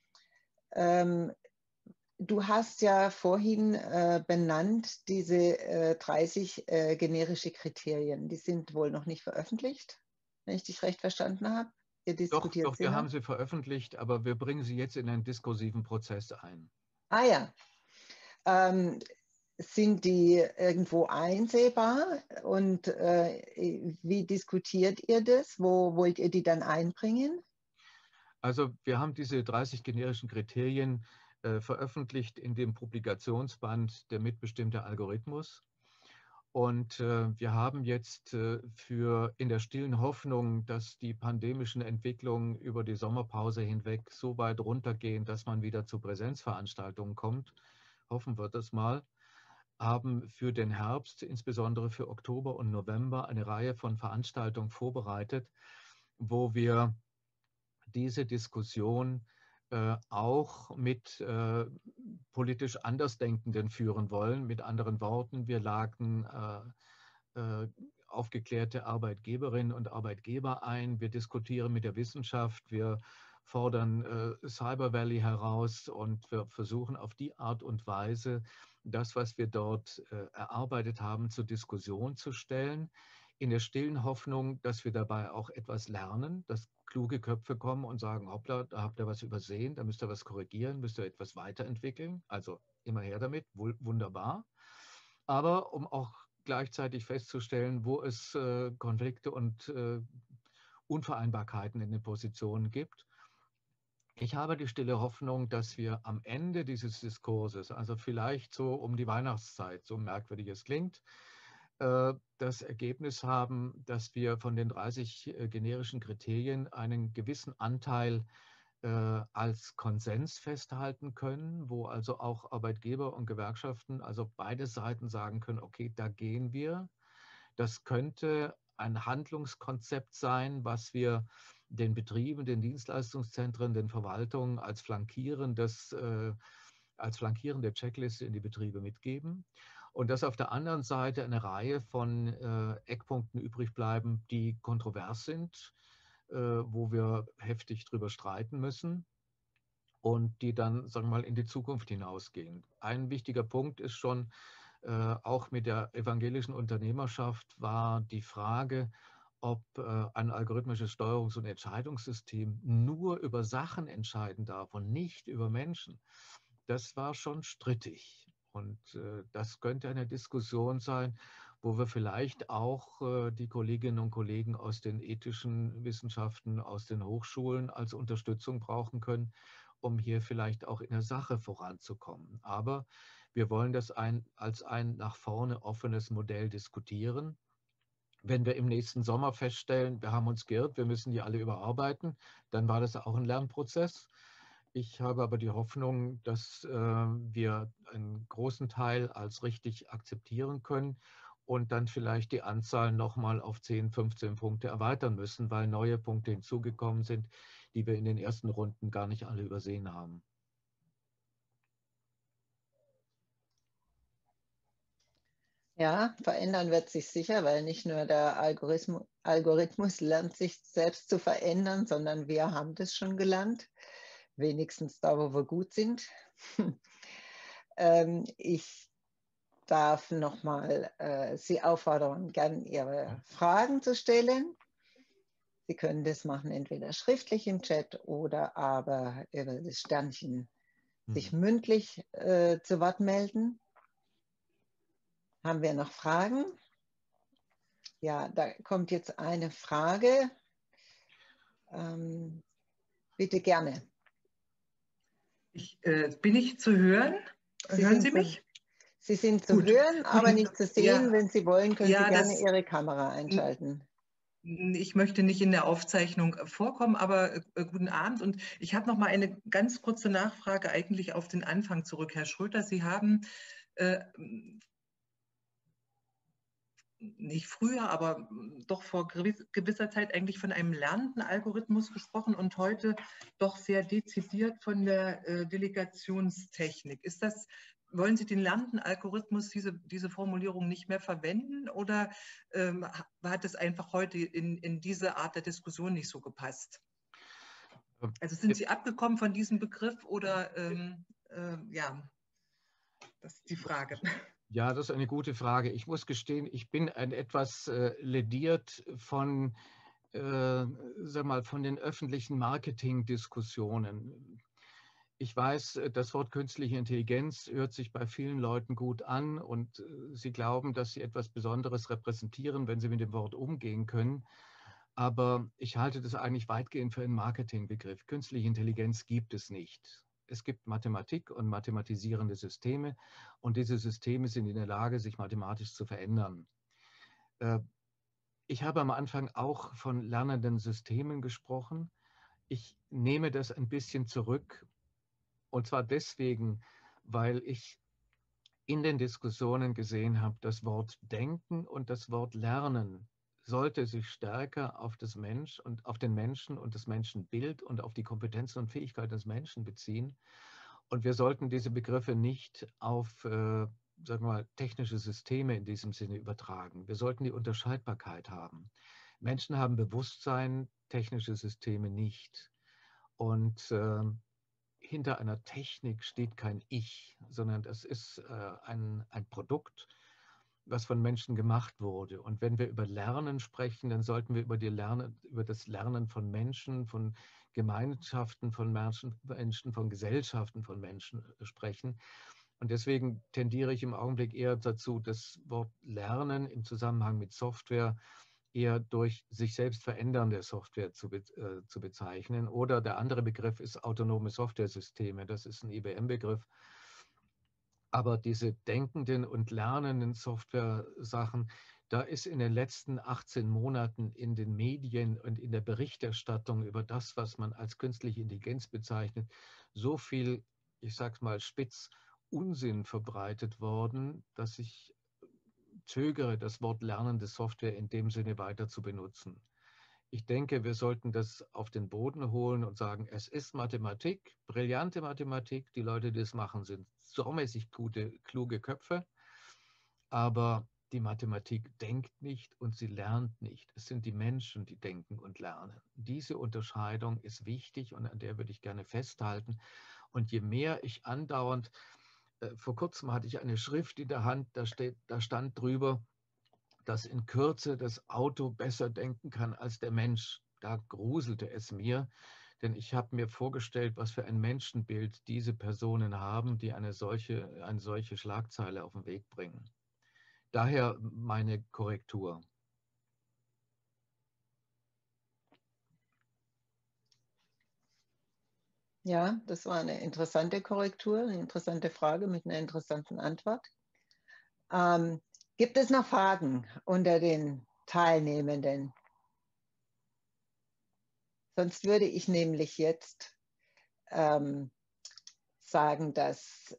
Du hast ja vorhin benannt, diese 30 generische Kriterien. Die sind wohl noch nicht veröffentlicht, wenn ich dich recht verstanden habe. Ihr diskutiert Doch, sie wir noch? haben sie veröffentlicht, aber wir bringen sie jetzt in einen diskursiven Prozess ein. Ah ja. Sind die irgendwo einsehbar und wie diskutiert ihr das? Wo wollt ihr die dann einbringen? Also wir haben diese 30 generischen Kriterien veröffentlicht in dem Publikationsband Der mitbestimmte Algorithmus. Und wir haben jetzt in der stillen Hoffnung, dass die pandemischen Entwicklungen über die Sommerpause hinweg so weit runtergehen, dass man wieder zu Präsenzveranstaltungen kommt, hoffen wir das mal, haben für den Herbst, insbesondere für Oktober und November, eine Reihe von Veranstaltungen vorbereitet, wo wir diese Diskussion auch mit politisch Andersdenkenden führen wollen. Mit anderen Worten, wir laden aufgeklärte Arbeitgeberinnen und Arbeitgeber ein. Wir diskutieren mit der Wissenschaft. Wir fordern Cyber Valley heraus und wir versuchen auf die Art und Weise, das, was wir dort erarbeitet haben, zur Diskussion zu stellen, in der stillen Hoffnung, dass wir dabei auch etwas lernen, dass kluge Köpfe kommen und sagen, hoppla, da habt ihr was übersehen, da müsst ihr was korrigieren, müsst ihr etwas weiterentwickeln. Also immer her damit, wunderbar. Aber um auch gleichzeitig festzustellen, wo es Konflikte und Unvereinbarkeiten in den Positionen gibt. Ich habe die stille Hoffnung, dass wir am Ende dieses Diskurses, also vielleicht so um die Weihnachtszeit, so merkwürdig es klingt, das Ergebnis haben, dass wir von den 30 generischen Kriterien einen gewissen Anteil als Konsens festhalten können, wo also auch Arbeitgeber und Gewerkschaften, also beide Seiten sagen können, okay, da gehen wir. Das könnte ein Handlungskonzept sein, was wir den Betrieben, den Dienstleistungszentren, den Verwaltungen als flankierende Checkliste in die Betriebe mitgeben. Und dass auf der anderen Seite eine Reihe von Eckpunkten übrig bleiben, die kontrovers sind, wo wir heftig drüber streiten müssen und die dann, sagen wir mal, in die Zukunft hinausgehen. Ein wichtiger Punkt ist schon, auch mit der evangelischen Unternehmerschaft war die Frage, ob ein algorithmisches Steuerungs- und Entscheidungssystem nur über Sachen entscheiden darf und nicht über Menschen. Das war schon strittig. Und das könnte eine Diskussion sein, wo wir vielleicht auch die Kolleginnen und Kollegen aus den ethischen Wissenschaften, aus den Hochschulen als Unterstützung brauchen können, um hier vielleicht auch in der Sache voranzukommen. Aber wir wollen das als ein nach vorne offenes Modell diskutieren. Wenn wir im nächsten Sommer feststellen, wir haben uns geirrt, wir müssen die alle überarbeiten, dann war das auch ein Lernprozess. Ich habe aber die Hoffnung, dass wir einen großen Teil als richtig akzeptieren können und dann vielleicht die Anzahl nochmal auf 10, 15 Punkte erweitern müssen, weil neue Punkte hinzugekommen sind, die wir in den ersten Runden gar nicht alle übersehen haben. Ja, verändern wird sich sicher, weil nicht nur der Algorithmus lernt, sich selbst zu verändern, sondern wir haben das schon gelernt, wenigstens da, wo wir gut sind. Ich darf nochmal Sie auffordern, gern Ihre Fragen zu stellen. Sie können das machen, entweder schriftlich im Chat oder aber über das Sternchen sich mündlich zu Wort melden. Haben wir noch Fragen? Ja, da kommt jetzt eine Frage. Bitte gerne. Bin ich zu hören? Hören Sie mich? Sie sind zu hören, aber nicht zu sehen. Wenn Sie wollen, können Sie gerne Ihre Kamera einschalten. Ich möchte nicht in der Aufzeichnung vorkommen, aber guten Abend. Und ich habe noch mal eine ganz kurze Nachfrage eigentlich auf den Anfang zurück, Herr Schröter. Sie haben nicht früher, aber doch vor gewisser Zeit eigentlich von einem lernenden Algorithmus gesprochen und heute doch sehr dezidiert von der Delegationstechnik. Wollen Sie den lernenden Algorithmus, diese Formulierung nicht mehr verwenden oder hat es einfach heute in diese Art der Diskussion nicht so gepasst? Also sind Sie abgekommen von diesem Begriff oder ja, das ist die Frage. Ja, das ist eine gute Frage. Ich muss gestehen, ich bin etwas lediert von, sag mal, von den öffentlichen Marketingdiskussionen. Ich weiß, das Wort künstliche Intelligenz hört sich bei vielen Leuten gut an und sie glauben, dass sie etwas Besonderes repräsentieren, wenn sie mit dem Wort umgehen können. Aber ich halte das eigentlich weitgehend für einen Marketingbegriff. Künstliche Intelligenz gibt es nicht. es gibt Mathematik und mathematisierende Systeme und diese Systeme sind in der Lage, sich mathematisch zu verändern. Ich habe am Anfang auch von lernenden Systemen gesprochen. Ich nehme das ein bisschen zurück, und zwar deswegen, weil ich in den Diskussionen gesehen habe, das Wort Denken und das Wort Lernen sollte sich stärker auf das Mensch und auf den Menschen und das Menschenbild und auf die Kompetenzen und Fähigkeiten des Menschen beziehen. Und wir sollten diese Begriffe nicht auf, sagen wir mal, technische Systeme in diesem Sinne übertragen. Wir sollten die Unterscheidbarkeit haben. Menschen haben Bewusstsein, technische Systeme nicht. Und hinter einer Technik steht kein Ich, sondern das ist ein Produkt, was von Menschen gemacht wurde. Und wenn wir über Lernen sprechen, dann sollten wir über das Lernen von Menschen, von Gemeinschaften von Menschen, von Gesellschaften von Menschen sprechen. Und deswegen tendiere ich im Augenblick eher dazu, das Wort Lernen im Zusammenhang mit Software eher durch sich selbst verändernde Software zu bezeichnen. Oder der andere Begriff ist autonome Softwaresysteme. Das ist ein IBM-Begriff. Aber diese denkenden und lernenden Software-Sachen, da ist in den letzten 18 Monaten in den Medien und in der Berichterstattung über das, was man als künstliche Intelligenz bezeichnet, so viel, ich sage es mal spitz, Unsinn verbreitet worden, dass ich zögere, das Wort lernende Software in dem Sinne weiter zu benutzen. Ich denke, wir sollten das auf den Boden holen und sagen, es ist Mathematik, brillante Mathematik. Die Leute, die es machen, sind saumäßig gute, kluge Köpfe. Aber die Mathematik denkt nicht und sie lernt nicht. Es sind die Menschen, die denken und lernen. Diese Unterscheidung ist wichtig und an der würde ich gerne festhalten. Und je mehr ich andauernd, vor kurzem hatte ich eine Schrift in der Hand, da stand drüber, dass in Kürze das Auto besser denken kann als der Mensch. Da gruselte es mir, denn ich habe mir vorgestellt, was für ein Menschenbild diese Personen haben, die eine solche Schlagzeile auf den Weg bringen. Daher meine Korrektur. Ja, das war eine interessante Korrektur, eine interessante Frage mit einer interessanten Antwort. Gibt es noch Fragen unter den Teilnehmenden? Sonst würde ich nämlich jetzt sagen, dass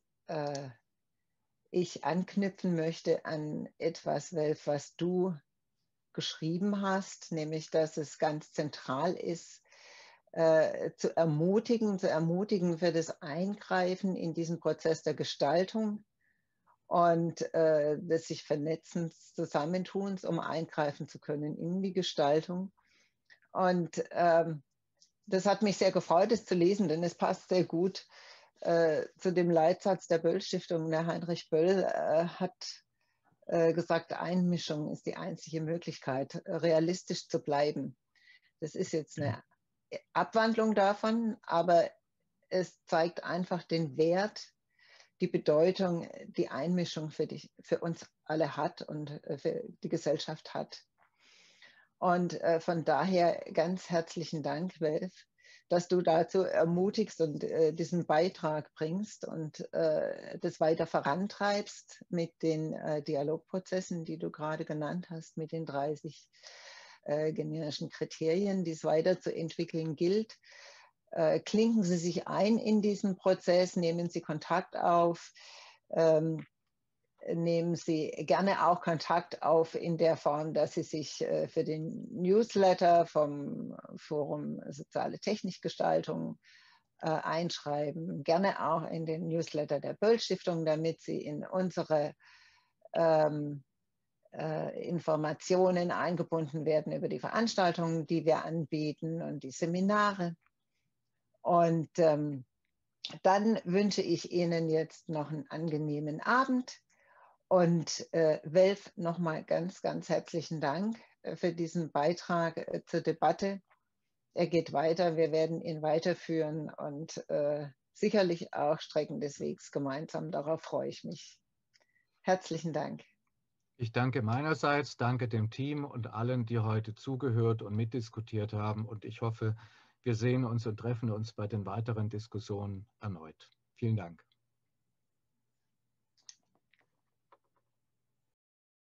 ich anknüpfen möchte an etwas, was du geschrieben hast, nämlich dass es ganz zentral ist, zu ermutigen für das Eingreifen in diesen Prozess der Gestaltung und des sich Vernetzens, Zusammentuns, um eingreifen zu können in die Gestaltung. Und das hat mich sehr gefreut, es zu lesen, denn es passt sehr gut zu dem Leitsatz der Böll-Stiftung. Der Heinrich Böll hat gesagt, Einmischung ist die einzige Möglichkeit, realistisch zu bleiben. Das ist jetzt eine Abwandlung davon, aber es zeigt einfach den Wert, die Bedeutung, die Einmischung für uns alle hat und für die Gesellschaft hat. Und von daher ganz herzlichen Dank, Welf, dass du dazu ermutigst und diesen Beitrag bringst und das weiter vorantreibst mit den Dialogprozessen, die du gerade genannt hast, mit den 30 generischen Kriterien, die es weiterzuentwickeln gilt. Klinken Sie sich ein in diesen Prozess, nehmen Sie Kontakt auf, nehmen Sie gerne auch Kontakt auf in der Form, dass Sie sich für den Newsletter vom Forum Soziale Technikgestaltung einschreiben. Gerne auch in den Newsletter der Böll-Stiftung, damit Sie in unsere Informationen eingebunden werden über die Veranstaltungen, die wir anbieten und die Seminare. Und dann wünsche ich Ihnen jetzt noch einen angenehmen Abend. Und Welf, nochmal ganz, ganz herzlichen Dank für diesen Beitrag zur Debatte. Er geht weiter, wir werden ihn weiterführen und sicherlich auch Strecken des Wegs gemeinsam. Darauf freue ich mich. Herzlichen Dank. Ich danke meinerseits, danke dem Team und allen, die heute zugehört und mitdiskutiert haben. Und ich hoffe, wir sehen uns und treffen uns bei den weiteren Diskussionen erneut. Vielen Dank.